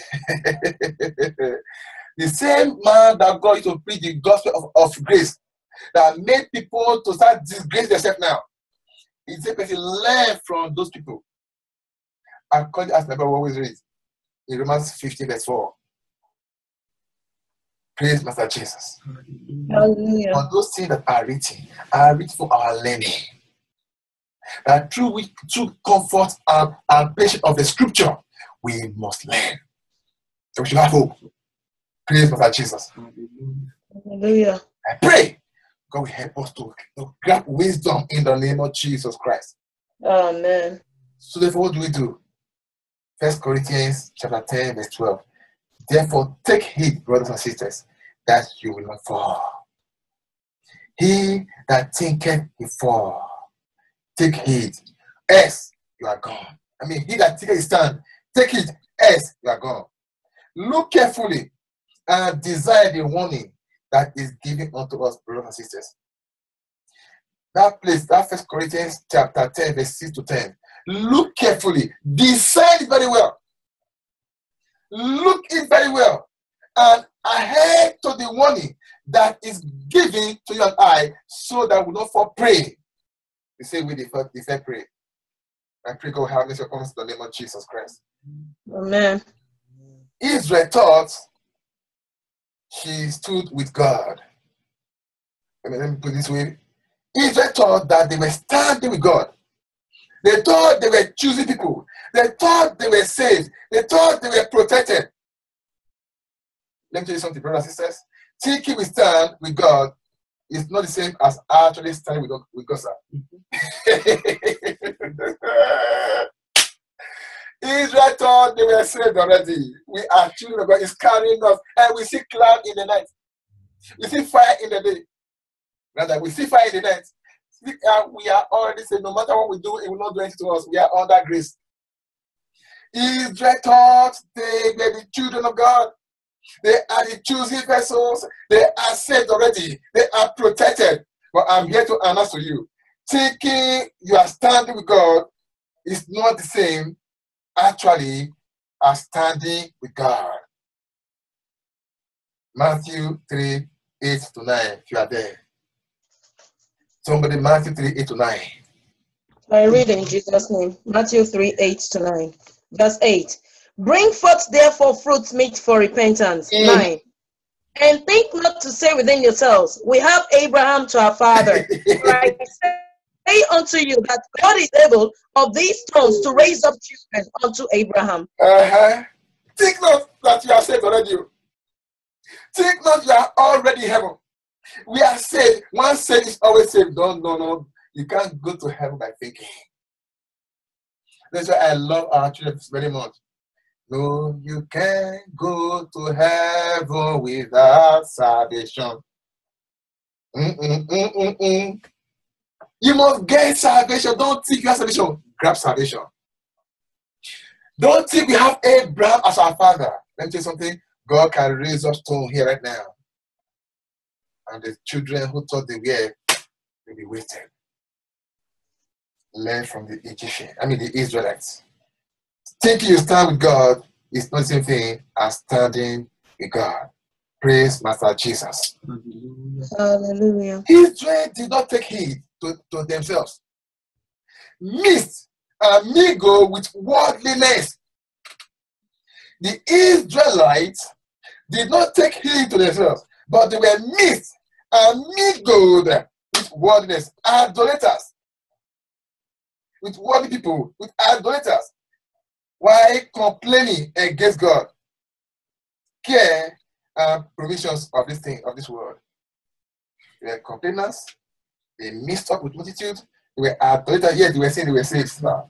Speaker 2: The same man that God used to preach the gospel of, of grace that made people to start disgrace themselves now. He said, person learn from those people. According as the Bible always reads in Romans fifteen, verse four. Praise Master Jesus.
Speaker 3: Hallelujah.
Speaker 2: For those things that are written are written for our learning. That through which through comfort and, and patience of the scripture, we must learn. So we should have hope. Praise Master Jesus.
Speaker 3: Hallelujah.
Speaker 2: I pray God will help us to, to grab wisdom in the name of Jesus Christ.
Speaker 3: Amen.
Speaker 2: So therefore, what do we do? First Corinthians chapter ten, verse twelve. Therefore, take heed, brothers and sisters, that you will not fall. He that thinketh he fall, take heed, else you are gone. I mean, he that thinketh he stand, take heed, else you are gone. Look carefully, and desire the warning that is given unto us, brothers and sisters. That place, that First Corinthians chapter ten, verse six to ten. Look carefully, decide it very well. Look it very well, and adhere to the warning that is given to you and I, so that we don't fall prey. The same way they fell, they fell prey. I pray God have mercy upon us in the name of Jesus Christ.
Speaker 3: Amen.
Speaker 2: Israel thought she stood with God. I mean, let me put it this way. Israel thought that they were standing with God. They thought they were choosing people. They thought they were saved. They thought they were protected. Let me tell you something, brothers and sisters. Thinking we stand with God is not the same as actually standing with God, with God, sir. Israel thought they were saved already. We are children of God. It's carrying us. And we see cloud in the night. We see fire in the day. Rather, we see fire in the night. We are already saying, no matter what we do, it will not do anything to us. We are under grace. Israel thought they were the children of God. They are the choosing vessels. They are saved already. They are protected. But I'm here to announce to you, thinking you are standing with God is not the same, actually, as standing with God. Matthew three, eight to nine, if you are there. Somebody, Matthew three, eight to nine.
Speaker 3: I read in Jesus' name. Matthew three, eight to nine. Verse eight. Bring forth therefore fruits meet for repentance.
Speaker 2: Mm.
Speaker 3: nine. And think not to say within yourselves, we have Abraham to our father. For I say unto you that God is able of these stones to raise up children unto Abraham.
Speaker 2: Uh-huh. Think not that you are saved already. Think not you are already in heaven. We are saved. One saved is always saved. No, no, no. You can't go to heaven by thinking. That's why I love our children very much. No, you can't go to heaven without salvation. Mm-mm, mm-mm, mm. You must get salvation. Don't think you have salvation. Grab salvation. Don't think we have Abraham as our father. Let me tell you something. God can raise up stone here right now. And the children who thought they were will be wasted. Learn from the Egyptian, I mean the Israelites. Thinking you stand with God is not the same thing as standing with God. Praise Master Jesus.
Speaker 3: Hallelujah.
Speaker 2: Israel did not take heed to, to themselves. Mixed and mingled with worldliness. The Israelites did not take heed to themselves, but they were mixed and mingled with worldliness, idolaters. With worldly people, with idolaters. Why complaining against God? Care and provisions of this thing, of this world. They were complainers. They mixed up with multitude. They were idolaters. Yes, they were saying they were saved now.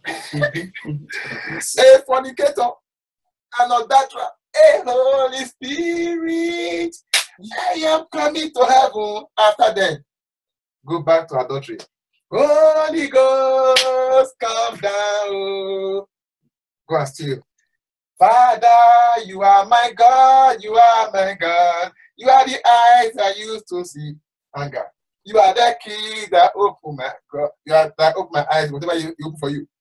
Speaker 2: A fornicator, an adulterer, a Holy Spirit. I am coming to heaven after them. Go back to adultery. Holy Ghost, come down. Go and steal. Father, you are my God. You are my God. You are the eyes I used to see. Anger. You are the key that open my God. You are that open my eyes. Whatever you, you open for you.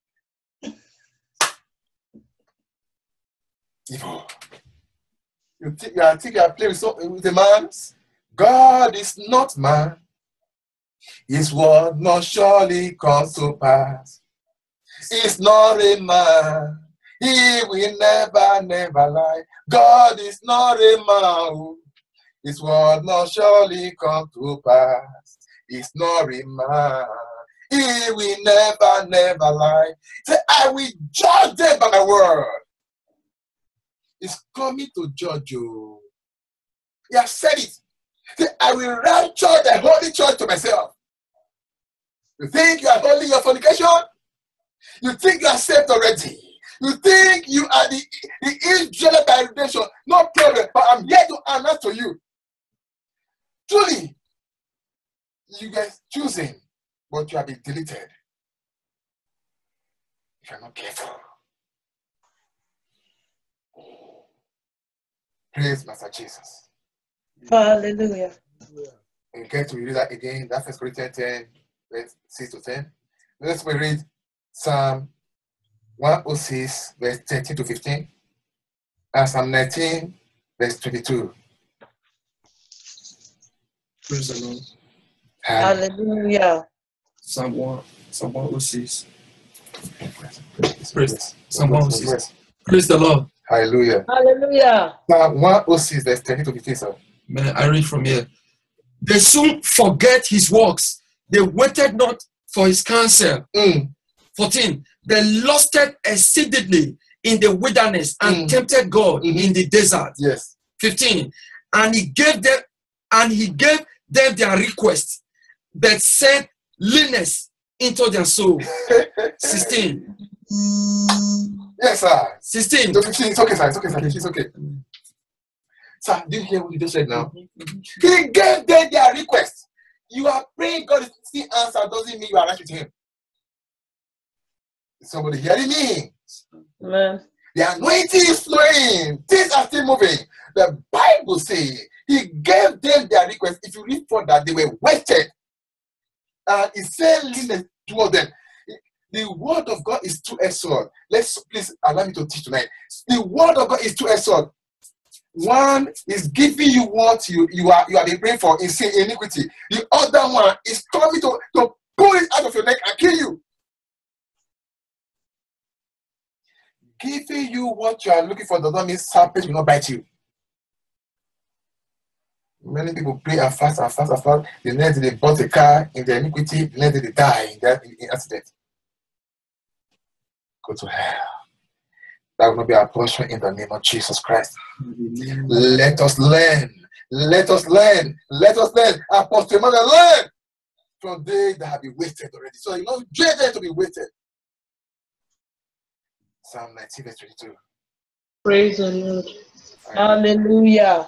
Speaker 2: Evil. You think you are thinking you are playing with, so, with a man? God is not man. His word must surely come to pass. He's not a man. He will never, never lie. God is not a man. His word must surely come to pass. He's not a man. He will never, never lie. Say, I will judge them by my word. He's coming to judge you. He has said it. Say, I will rapture the holy church to myself. You think you are holding your fornication? You think you are saved already? You think you are the, the Israelite by redemption? No problem. But I'm here to announce to you. Truly, you guys choosing, but you have been deleted. If you're not careful. Praise Master Jesus.
Speaker 3: Hallelujah.
Speaker 2: You get to read that again, that First Corinthians ten, verse six to ten. Let's read Psalm one oh six, verse thirteen to fifteen, and Psalm nineteen, verse twenty-two.
Speaker 5: Praise the Lord.
Speaker 3: Hallelujah.
Speaker 5: Psalm one, Psalm one oh six.
Speaker 2: Praise,
Speaker 5: Praise, Psalm one oh six.
Speaker 2: praise.
Speaker 5: Praise the Lord.
Speaker 2: Hallelujah.
Speaker 3: Hallelujah.
Speaker 2: Psalm one oh six, verse thirteen to fifteen, sir.
Speaker 5: May I read from here. They soon forget his works. They waited not for his counsel.
Speaker 2: Mm.
Speaker 5: fourteen. They lusted exceedingly in the wilderness and
Speaker 2: Mm.
Speaker 5: tempted God
Speaker 2: Mhm.
Speaker 5: in the desert.
Speaker 2: Yes.
Speaker 5: fifteen. And he gave them and he gave them their request, but sent leanness into their soul. sixteen.
Speaker 2: Yes, sir.
Speaker 5: sixteen.
Speaker 2: No, fifteen. It's okay, sir. It's okay, sir. It's okay. Sir, do you hear what you just said now? He gave them their request. You are praying, God is still answer, doesn't mean you are right with him. Is somebody hearing me?
Speaker 3: Amen.
Speaker 2: The anointing is flowing. Things are still moving. The Bible says he gave them their request. If you read further, they were wasted. And he said, lean toward them. The word of God is two-edged sword. Let's please allow me to teach tonight. The word of God is two-edged sword. One is giving you what you, you are you are been praying for in sin, iniquity. The other one is coming to, to pull it out of your neck and kill you. Giving you what you are looking for does not mean serpent will not bite you. Many people pray and fast and fast and fast. The next day they bought a car in their iniquity, the next day they die in that in, in accident. Go to hell. That will not be our portion in the name of Jesus Christ.
Speaker 5: Amen.
Speaker 2: Let us learn. Let us learn. Let us learn. Apostle Emmanuel, learn from days that have been wasted already. So you know, dread them to be wasted. Psalm nineteen, verse twenty-two.
Speaker 3: Praise the Lord. Hallelujah.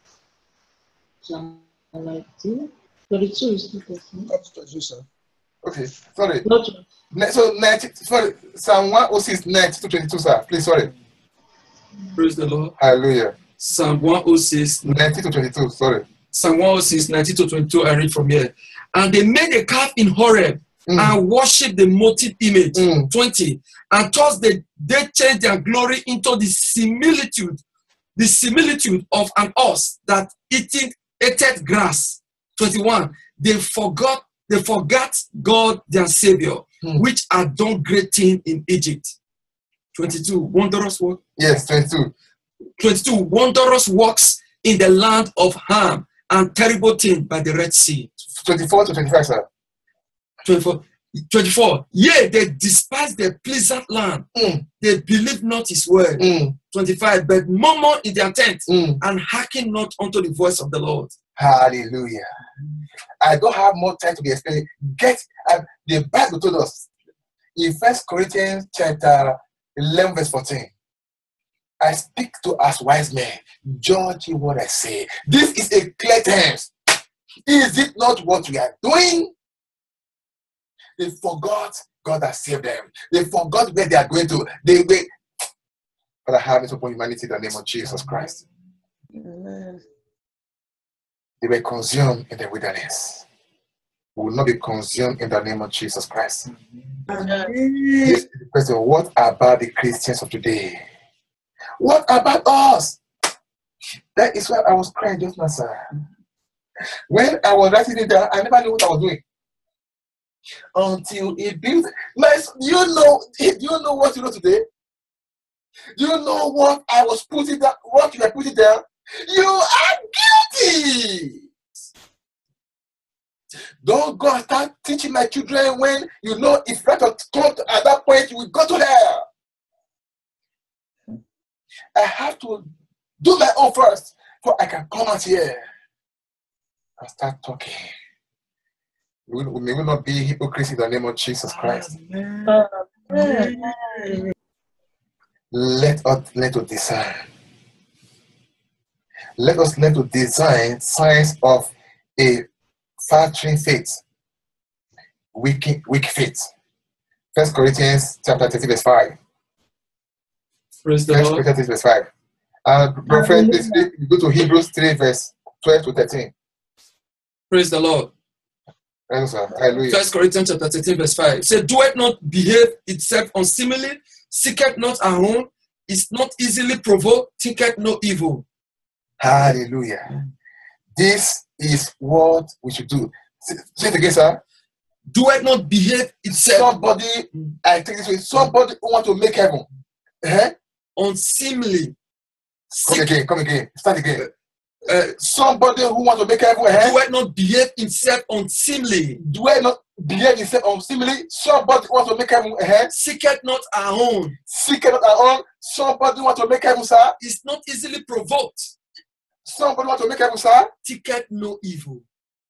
Speaker 6: Psalm nineteen, thirty-two is not the same.
Speaker 4: Up to you, sir.
Speaker 2: Okay, sorry.
Speaker 3: Not
Speaker 2: Ne- So ninety, sorry, Psalm one oh six, ninety to twenty-two, sir. Please, sorry.
Speaker 5: Praise the Lord.
Speaker 2: Hallelujah.
Speaker 5: Psalm one oh six,
Speaker 2: ninety to twenty-two, sorry.
Speaker 5: Psalm one oh six, ninety to twenty-two, I read from here. And they made a calf in Horeb
Speaker 2: Mm.
Speaker 5: and worshipped the motive image.
Speaker 2: Mm.
Speaker 5: twenty. And thus they, they changed their glory into the similitude, the similitude of an ox that eating ate grass. twenty-one. They forgot, they forgot God their Savior,
Speaker 2: Mm.
Speaker 5: which had done great things in Egypt. twenty-two. Wondrous work.
Speaker 2: Yes, twenty-two.
Speaker 5: twenty-two. Wondrous works in the land of Ham and terrible things by the Red Sea.
Speaker 2: twenty-four to twenty-five, sir.
Speaker 5: twenty-four. twenty-four. Yea, they despise the pleasant land.
Speaker 2: Mm.
Speaker 5: They believe not his word.
Speaker 2: Mm.
Speaker 5: twenty-five. But murmur in their tent
Speaker 2: Mm.
Speaker 5: and hearken not unto the voice of the Lord.
Speaker 2: Hallelujah. I don't have more time to be explaining. Get uh, the Bible told us in First Corinthians chapter eleven, verse fourteen. I speak to us wise men. Judge what I say. This is a clear terms. Is it not what we are doing? They forgot God has saved them. They forgot where they are going to. They wait. But I have it upon humanity in the name of Jesus Christ.
Speaker 3: Amen.
Speaker 2: They were consumed in the wilderness. We will not be consumed in the name of Jesus Christ. This is the question, what about the Christians of today? What about us? That is why I was crying just now, sir. When I was writing it down, I never knew what I was doing. Until it built. Nice, do you know, do you know what you know today? Do you know what I was putting down, what you were putting down? You are guilty. Don't go and start teaching my children when you know if right or wrong at that point you will go to hell. I have to do my own first before I can come out here and start talking. We will, we will not be hypocrites in the name of Jesus Christ.
Speaker 3: Amen.
Speaker 2: Let us learn to design. Let us learn to design signs of a faltering faith, weak, weak faith. First Corinthians chapter thirty, verse five.
Speaker 5: Praise the
Speaker 2: First
Speaker 5: Lord.
Speaker 2: Corinthians verse five. Uh, my friend, please read- go to Hebrews three, verse twelve to thirteen.
Speaker 5: Praise the Lord.
Speaker 2: Yes, sir. Hallelujah.
Speaker 5: First Corinthians chapter thirteen, verse five. It said, do it not behave itself unseemly, seeketh not our own, is not easily provoked, thinketh no evil.
Speaker 2: Hallelujah. This is what we should do. Say say it again, sir.
Speaker 5: Do it not behave itself
Speaker 2: Somebody, I take this way, somebody who want to make heaven. Eh?
Speaker 5: unseemly.
Speaker 2: Come
Speaker 5: Seek,
Speaker 2: again, come again. Start again.
Speaker 5: uh,
Speaker 2: Somebody who want to make heaven. Eh?
Speaker 5: do it not behave himself unseemly,
Speaker 2: Do I not behave himself unseemly? Somebody who want to make heaven. Eh?
Speaker 5: seeketh not our own,
Speaker 2: Seek it not our own. Somebody want to make heaven, sir.
Speaker 5: is not easily provoked,
Speaker 2: Somebody want to make heaven, sir.
Speaker 5: thinketh no evil.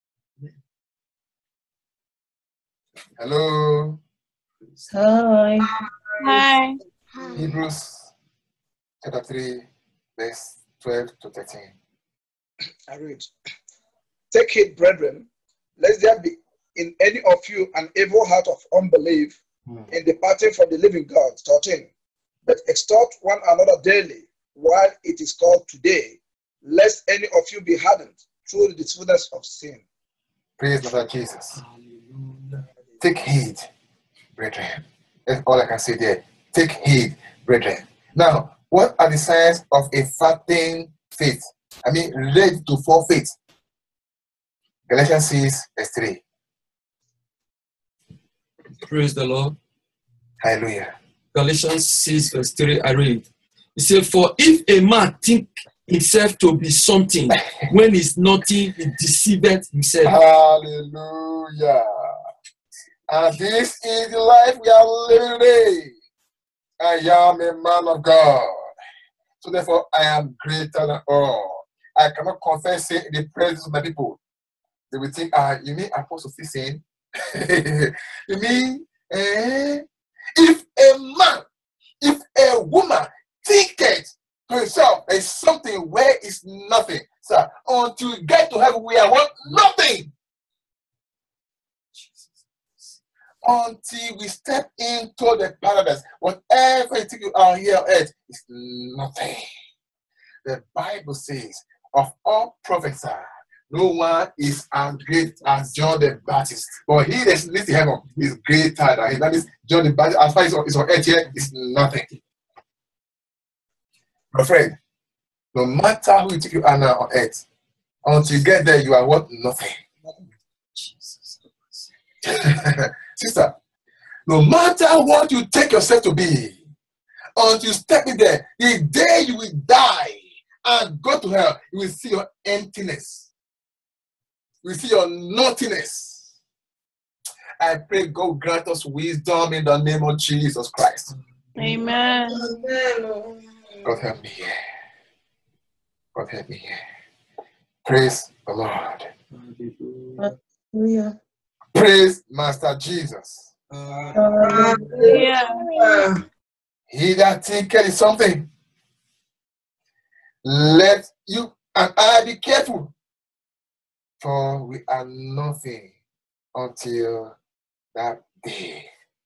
Speaker 2: Hello.
Speaker 3: Hi.
Speaker 7: Hi.
Speaker 2: Hebrews chapter three, verse twelve to thirteen.
Speaker 4: I read. Take heed, brethren, lest there be in any of you an evil heart of unbelief
Speaker 2: Hmm.
Speaker 4: in departing from the living God. thirteen. But extort one another daily, while it is called today, lest any of you be hardened through the deceitfulness of sin.
Speaker 2: Praise the Lord Jesus. Take heed, brethren. That's all I can say there. Take heed, brethren. Now, what are the signs of a fattening faith? I mean, ready to fall faith. Galatians six, verse three.
Speaker 5: Praise the Lord.
Speaker 2: Hallelujah.
Speaker 5: Galatians six, verse three, I read. He said, for if a man think himself to be something when he's nothing, he deceiveth himself.
Speaker 2: Hallelujah. And this is the life we are living today. I am a man of God. So therefore, I am greater than all. I cannot confess it in the presence of my people. They will think, ah, you mean Apostle Fissing? You mean, eh? If a man, if a woman thinketh to himself there is something where is nothing, sir, until you get to heaven, we are what? Nothing. Until we step into the paradise, whatever you think you are here on earth is nothing. The Bible says, of all prophets, sir, no one is as great as John the Baptist. But he that leads to heaven is greater than him. That means John the Baptist, as far as is on earth here, is nothing. My friend, no matter who you think you are now on earth, until you get there, you are what? Nothing. Sister, no matter what you take yourself to be, until you step in there, the day you will die and go to hell, you will see your emptiness. You will see your nothingness. I pray God grant us wisdom in the name of Jesus Christ.
Speaker 7: Amen.
Speaker 2: God help me here. God help me here. Praise the Lord.
Speaker 3: Hallelujah.
Speaker 2: Praise Master Jesus.
Speaker 7: Yeah.
Speaker 2: He that thinketh is something, let you and I be careful, for we are nothing until that day.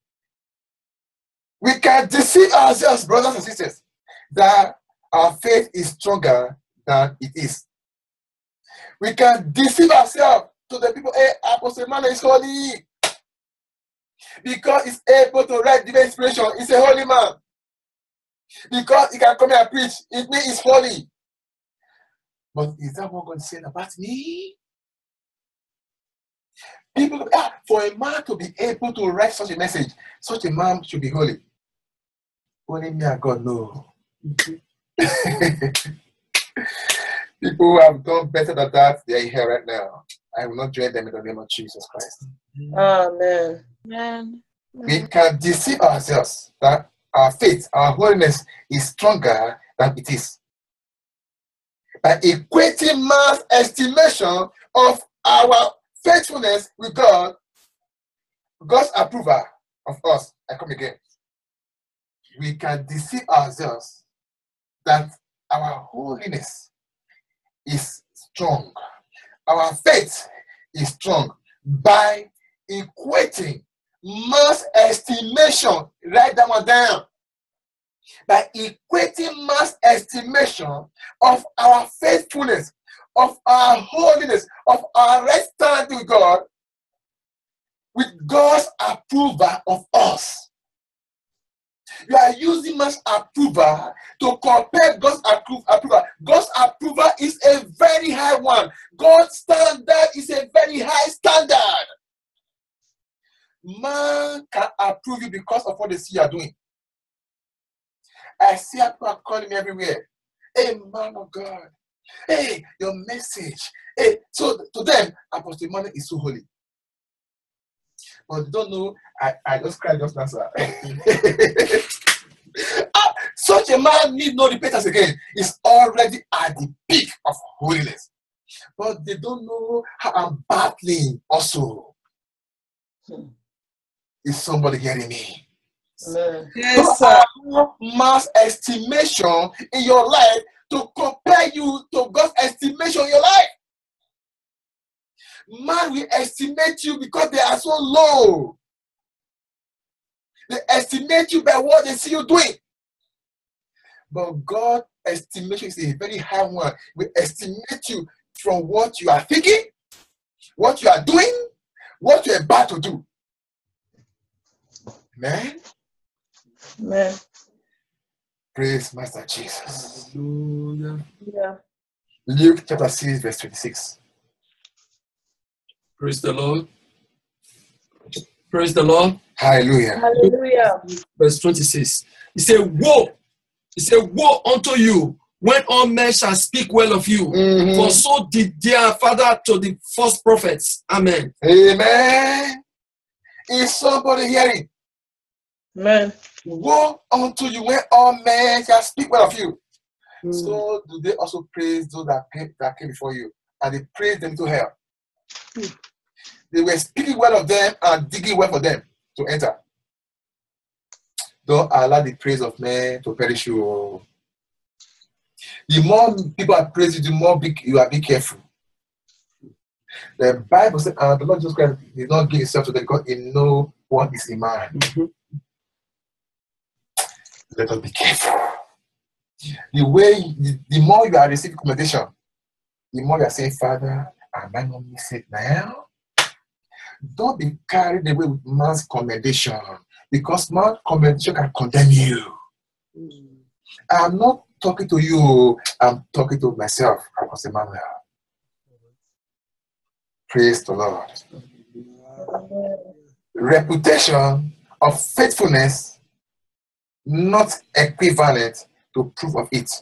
Speaker 2: We can deceive ourselves, brothers and sisters, that our faith is stronger than it is. We can deceive ourselves to the people, hey, Apostle Emmanuel is holy. Because he's able to write divine inspiration, he's a holy man. Because he can come here and preach, it means he's holy. But is that what God is saying about me? People, ah, for a man to be able to write such a message, such a man should be holy. Only me and God know. People who have done better than that, they are here right now. I will not join them in the name of Jesus Christ.
Speaker 3: Amen.
Speaker 7: Amen.
Speaker 2: We can deceive ourselves that our faith, our holiness is stronger than it is. By equating man's estimation of our faithfulness with God, God's approval of us. I come again. We can deceive ourselves that our holiness is strong. Our faith is strong by equating man's estimation. Write that one down. by equating man's estimation of our faithfulness, of our holiness, of our right standing with God, with God's approval of us. You are using man's approval to compare God's appro- approval. God's approval is a very high one. God's standard is a very high standard. Man can approve you because of what they see you are doing. I see people calling me everywhere. Hey, man of God. Hey, your message. Hey, so to them, Apostle Emmanuel is so holy. But they don't know, I, I just cried just now, sir. ah, such a man need no repentance again. He's already at the peak of holiness. But they don't know how I'm battling also. Hmm. Is somebody hearing me?
Speaker 3: Amen.
Speaker 2: Yes, sir. Man's estimation in your life to compare you to God's estimation in your life. Man will estimate you because they are so low. They estimate you by what they see you doing. But God's estimation is a very high one. We estimate you from what you are thinking, what you are doing, what you're about to do. Amen.
Speaker 3: Amen.
Speaker 2: Praise Master Jesus.
Speaker 5: Hallelujah.
Speaker 3: Yeah.
Speaker 2: Luke chapter six, verse twenty-six.
Speaker 5: Praise the Lord. Praise the Lord.
Speaker 2: Hallelujah.
Speaker 3: Hallelujah.
Speaker 5: Verse twenty-six. He said, woe. He said, woe unto you when all men shall speak well of you.
Speaker 2: Mm-hmm.
Speaker 5: For so did their father to the false prophets. Amen.
Speaker 2: Amen. Is somebody hearing?
Speaker 3: Amen.
Speaker 2: Woe unto you when all men shall speak well of you.
Speaker 5: Mm.
Speaker 2: So do they also praise those that came, that came before you, and they praise them to hell. Mm. They were speaking well of them and digging well for them to enter. Don't allow the praise of men to perish you. The more people are praising you, the more big you are. Be careful. The Bible says, uh, the Lord Jesus Christ did not give himself to them because he knows what is in man. Mm-hmm. Let us be careful. The way, the, the more you are receiving commendation, the more you are saying, Father, am I not missing it now? Don't be carried away with man's commendation, because man's commendation can condemn you. Mm. I'm not talking to you, I'm talking to myself, Apostle Emmanuel. Praise the Lord. Reputation of faithfulness not equivalent to proof of it.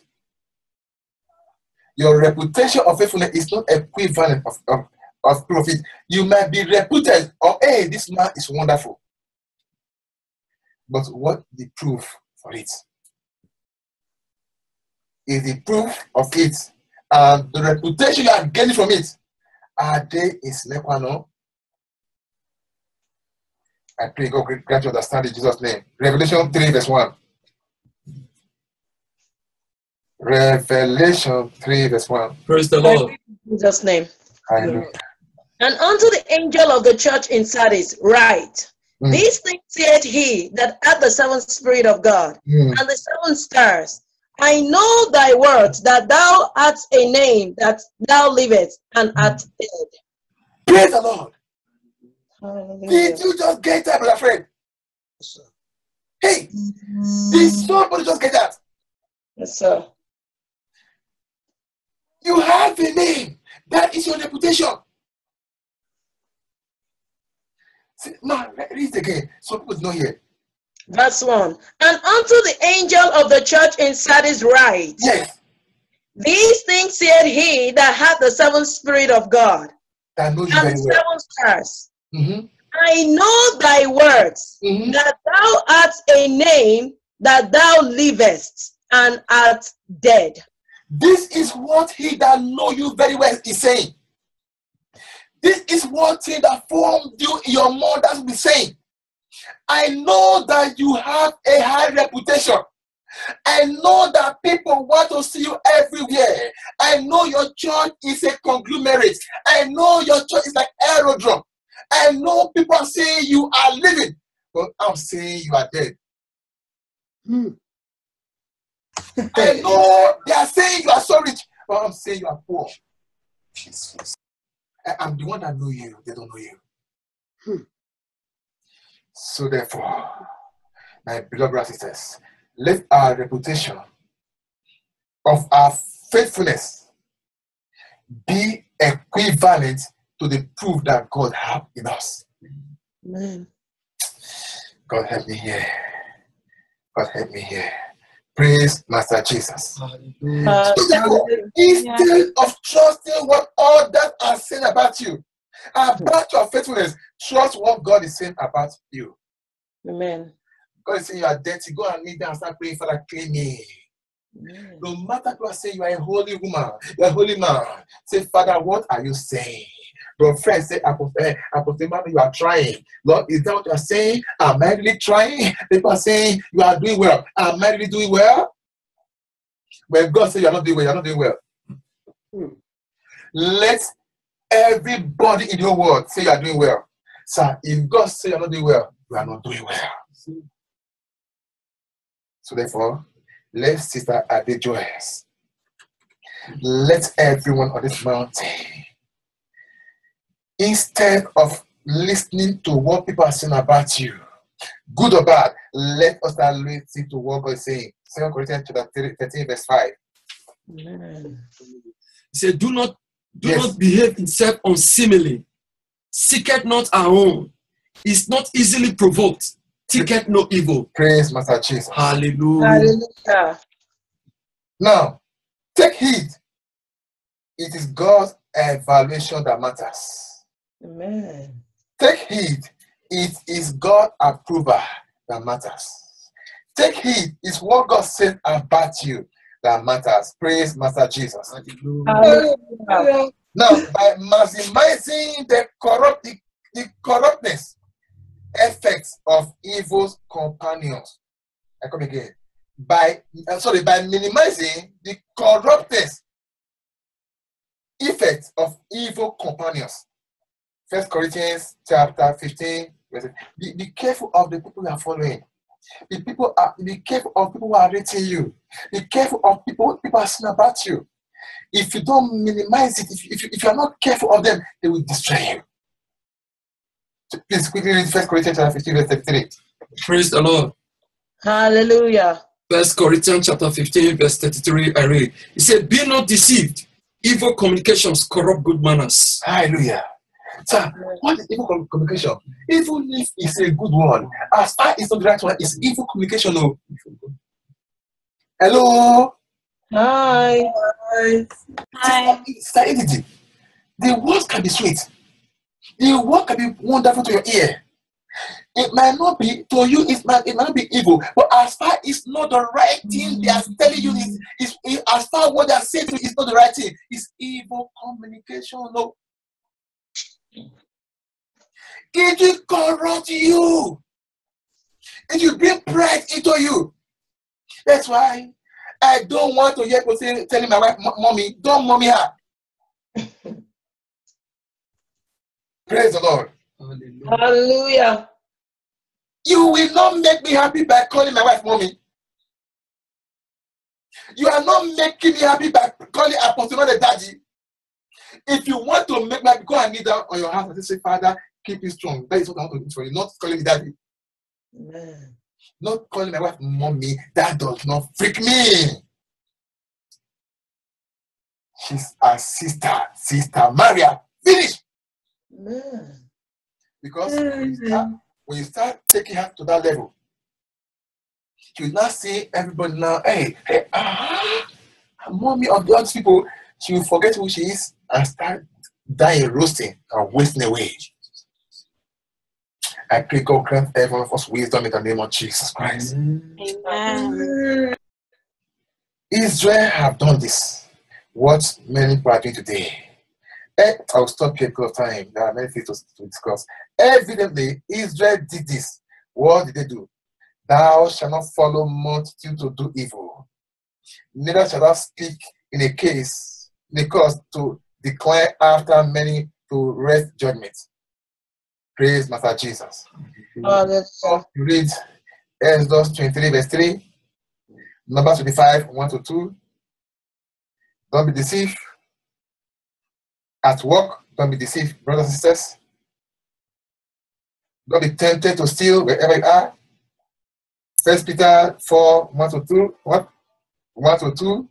Speaker 2: Your reputation of faithfulness is not equivalent of, of, of proof of it. You might be reputed, or hey, this man is wonderful. But what the proof for it? Is the proof of it and the reputation you are getting from it, are they in Snequano? I pray God grant you understand in Jesus' name. Revelation three, verse one. Revelation three, verse one.
Speaker 5: Praise the Lord.
Speaker 3: In Jesus' name.
Speaker 2: Hallelujah.
Speaker 3: And unto the angel of the church in Sardis write, mm. These things said he that had the seventh spirit of God, mm. and the seven stars. I know thy words, that thou art a name, that thou livest and art dead.
Speaker 2: Praise the Lord.
Speaker 3: Hallelujah.
Speaker 2: Did you just get that, my friend? Yes, sir. Hey, did somebody just get that?
Speaker 3: Yes, sir.
Speaker 2: You have a name. That is your reputation. See, no, read it again. Some people not here.
Speaker 3: Verse one. And unto the angel of the church in Sardis write.
Speaker 2: Yes.
Speaker 3: These things said he that had the seventh spirit of God,
Speaker 2: that knows you
Speaker 3: and
Speaker 2: very
Speaker 3: the
Speaker 2: well.
Speaker 3: seven stars.
Speaker 2: Mm-hmm.
Speaker 3: I know thy words, mm-hmm. that thou art a name, that thou livest and art dead.
Speaker 2: This is what he that know you very well is saying. This is what he that formed you in your mother's will be saying. I know that you have a high reputation. I know that people want to see you everywhere. I know your church is a conglomerate. I know your church is like aerodrome. I know people are saying you are living, but I'm saying you are dead. Hmm. I know they are saying you are so rich, but I'm saying you are poor. Jesus. I, I'm the one that know you, they don't know you. Hmm. So therefore, my beloved brothers and sisters, let our reputation of our faithfulness be equivalent to the proof that God has in us.
Speaker 3: Amen.
Speaker 2: God help me here. God help me here. Praise Master Jesus.
Speaker 5: Hallelujah.
Speaker 2: So therefore, instead of trusting what others are saying about you, about your faithfulness, trust what God is saying about you.
Speaker 3: Amen.
Speaker 2: God is saying you are dirty. Go and kneel down and start praying, Father, clean me.
Speaker 3: Amen.
Speaker 2: No matter what I say, you are a holy woman, you are a holy man. Say, Father, what are you saying? Your friend say, Apostle, Apostle, you are trying. Lord, is that what you are saying? Am I really trying? People are saying you are doing well. Am I really doing well? When God says you are not doing well, you are not doing well. Hmm. Let everybody in your world say you are doing well. Sir, if God says you are not doing well, you are not doing well. So therefore, let Sister Ade Joyce, let everyone on this mountain, instead of listening to what people are saying about you, good or bad, let us start listening to what God is saying. Second Corinthians chapter thirteen, verse five.
Speaker 3: Amen.
Speaker 5: He said, do not do
Speaker 2: Yes.
Speaker 5: not behave himself unseemly. Seeketh not our own. Is not easily provoked. Thinketh no evil.
Speaker 2: Praise Master Jesus.
Speaker 5: Hallelujah.
Speaker 3: Hallelujah.
Speaker 2: Now, take heed. It is God's evaluation that matters.
Speaker 3: Amen.
Speaker 2: Take heed. It is God's approval that matters. Take heed. It's what God said about you that matters. Praise Master Jesus.
Speaker 3: Hallelujah.
Speaker 2: Now, by maximizing the corrupt, the, the corruptness effects of evil companions, I come again. By uh, sorry, by minimizing the corruptness effects of evil companions. First Corinthians chapter fifteen. Be, be careful of the people you are following. Be people are be careful of people who are rating you. Be careful of people people are saying about you. If you don't minimize it, if, if, you, if you are not careful of them, they will destroy you. So please quickly read First Corinthians chapter fifteen, verse thirty-three.
Speaker 5: Praise the Lord.
Speaker 3: Hallelujah.
Speaker 5: First Corinthians chapter fifteen, verse thirty-three, I read. He said, be not deceived. Evil communications corrupt good manners.
Speaker 2: Hallelujah. So, what is evil communication? Even if it's a good one, as far as it's not the right one, it's evil communication. No. Hello?
Speaker 3: Hi.
Speaker 7: Hi.
Speaker 2: It's identity. The words can be sweet. The word can be wonderful to your ear. It might not be, to you, it might, it might not be evil, but as far as it's not the right thing they are telling you, is is it, as far as what they are saying to you is not the right thing, it's evil communication. No. It will corrupt you. It will bring pride into you. That's why I don't want to hear people say, telling my wife, mommy, don't mommy her. Praise the Lord.
Speaker 5: Hallelujah.
Speaker 3: Hallelujah.
Speaker 2: You will not make me happy by calling my wife mommy. You are not making me happy by calling Apostle not a daddy. If you want to make me happy, go and kneel down on your house and say, Father, keep it strong. That is what I want to do for you. Not calling me daddy.
Speaker 3: Amen.
Speaker 2: Not calling my wife mommy. That does not freak me. She's a sister. Sister Maria. Finish.
Speaker 3: Amen.
Speaker 2: Because when you start, when you start taking her to that level, she will not see everybody now, hey, hey, ah, mommy of the other people, she will forget who she is and start dying, roasting, and wasting away. I pray God grant every one of us wisdom in the name of Jesus Christ.
Speaker 7: Amen.
Speaker 2: Israel have done this. What many people are doing today. Eh, I'll stop here because of time. There are many things to, to discuss. Evidently, Israel did this. What did they do? Thou shalt not follow multitude to do evil. Neither shalt thou speak in a case, in a cause to decline after many to rest judgment. Praise Master Jesus.
Speaker 3: Hallelujah.
Speaker 2: Read Exodus twenty-three, verse three. Numbers twenty-five, one to two. Don't be deceived. At work, don't be deceived, brothers and sisters. Don't be tempted to steal wherever you are. First Peter four, one to two. What? one to two.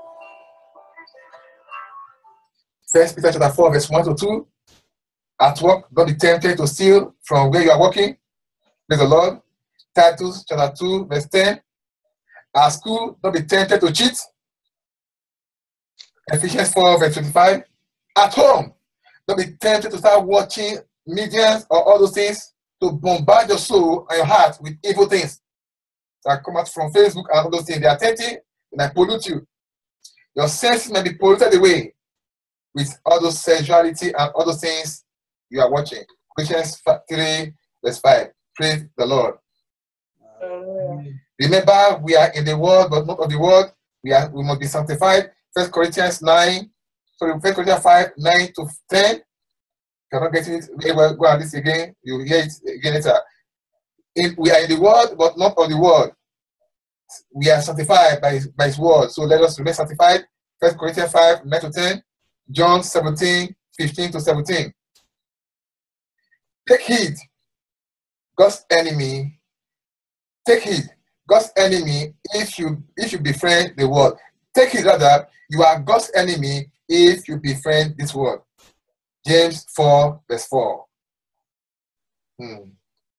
Speaker 2: First Peter chapter four, verse one to two. At work, don't be tempted to steal from where you are working. Praise the Lord. Titus chapter two, verse ten. At school, don't be tempted to cheat. Ephesians four, verse twenty-five. At home, don't be tempted to start watching media or all those things to bombard your soul and your heart with evil things that come out from Facebook and all those things. They are tempting and they pollute you. Your senses may be polluted away with all those sensuality and all those things you are watching. Ephesians three, verse five. Praise the Lord. Uh, Remember, we are in the world, but not of the world. We are. We must be sanctified. First Corinthians nine. Sorry, First Corinthians five, nine to ten. If you're not getting it very well, go on this again. You hear it again later. In, we are in the world, but not of the world. We are sanctified by his, by his word. So let us remain sanctified. First Corinthians five, nine to ten. John seventeen, fifteen to seventeen. Take heed. God's enemy. Take heed. God's enemy if you if you befriend the world. Take heed rather, you are God's enemy if you befriend this world. James four, verse four. Hmm.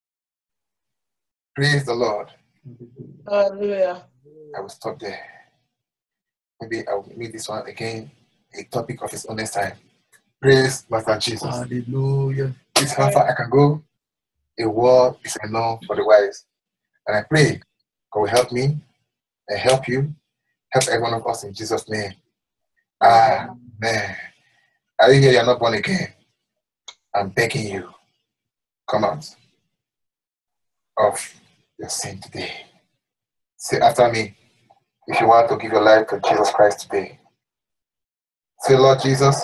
Speaker 2: Praise the Lord.
Speaker 3: Hallelujah.
Speaker 2: I will stop there. Maybe I will meet this one again, a topic of his own next time. Praise Master Jesus.
Speaker 5: Hallelujah.
Speaker 2: This is how far I can go. A word is enough for the wise. And I pray God will help me and help you, help every one of us in Jesus' name. Amen. Are you here? You're not born again. I'm begging you, come out of your sin today. Say after me, if you want to give your life to Jesus Christ today. Say, Lord Jesus,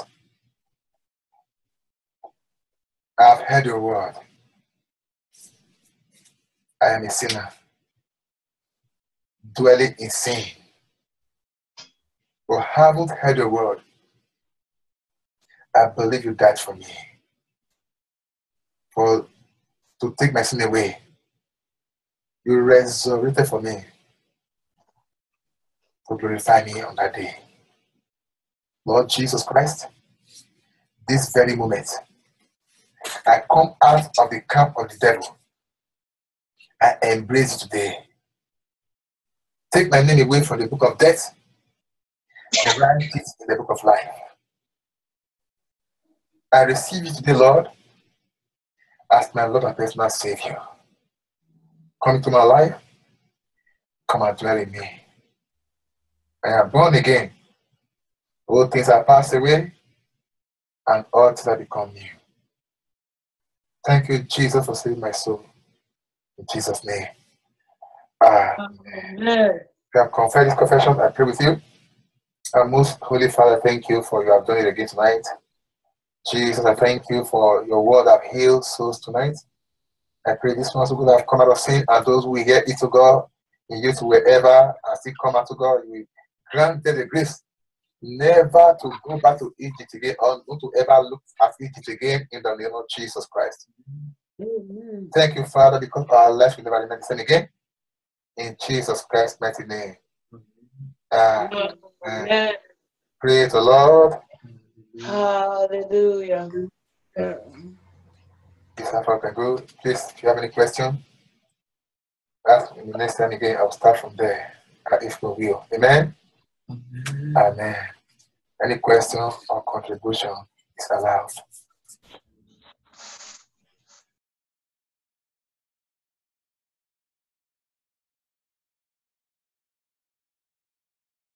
Speaker 2: I've heard your word. I am a sinner, dwelling in sin, but haven't heard your word. I believe you died for me, for to take my sin away. You resurrected for me to glorify me on that day. Lord Jesus Christ, this very moment, I come out of the camp of the devil. I embrace you today. Take my name away from the book of death and write it in the book of life. I receive you today, Lord, as my Lord and personal Savior. Come into my life. Come and dwell in me. I am born again. All things are passed away, and all things have become new. Thank you, Jesus, for saving my soul. In Jesus' name. Amen. Amen. You have confessed this confession. I pray with you. Our most holy Father, thank you for you have done it again tonight. Jesus, I thank you for your word that healed souls tonight. I pray this ones who have come out of sin and those who hear it to God, in you to wherever and still come out to God, you grant them the grace never to go back to Egypt again or not to ever look at Egypt again in the name of Jesus Christ. Amen. Thank you, Father, because our life will never remain the same again. In Jesus Christ's mighty name. Amen. Amen. Praise the Lord.
Speaker 3: Hallelujah.
Speaker 2: This is how I can go. Please, if you have any question, ask me the next time again. I'll start from there. If we will. Amen. Amen. Amen. Any question or contribution is allowed.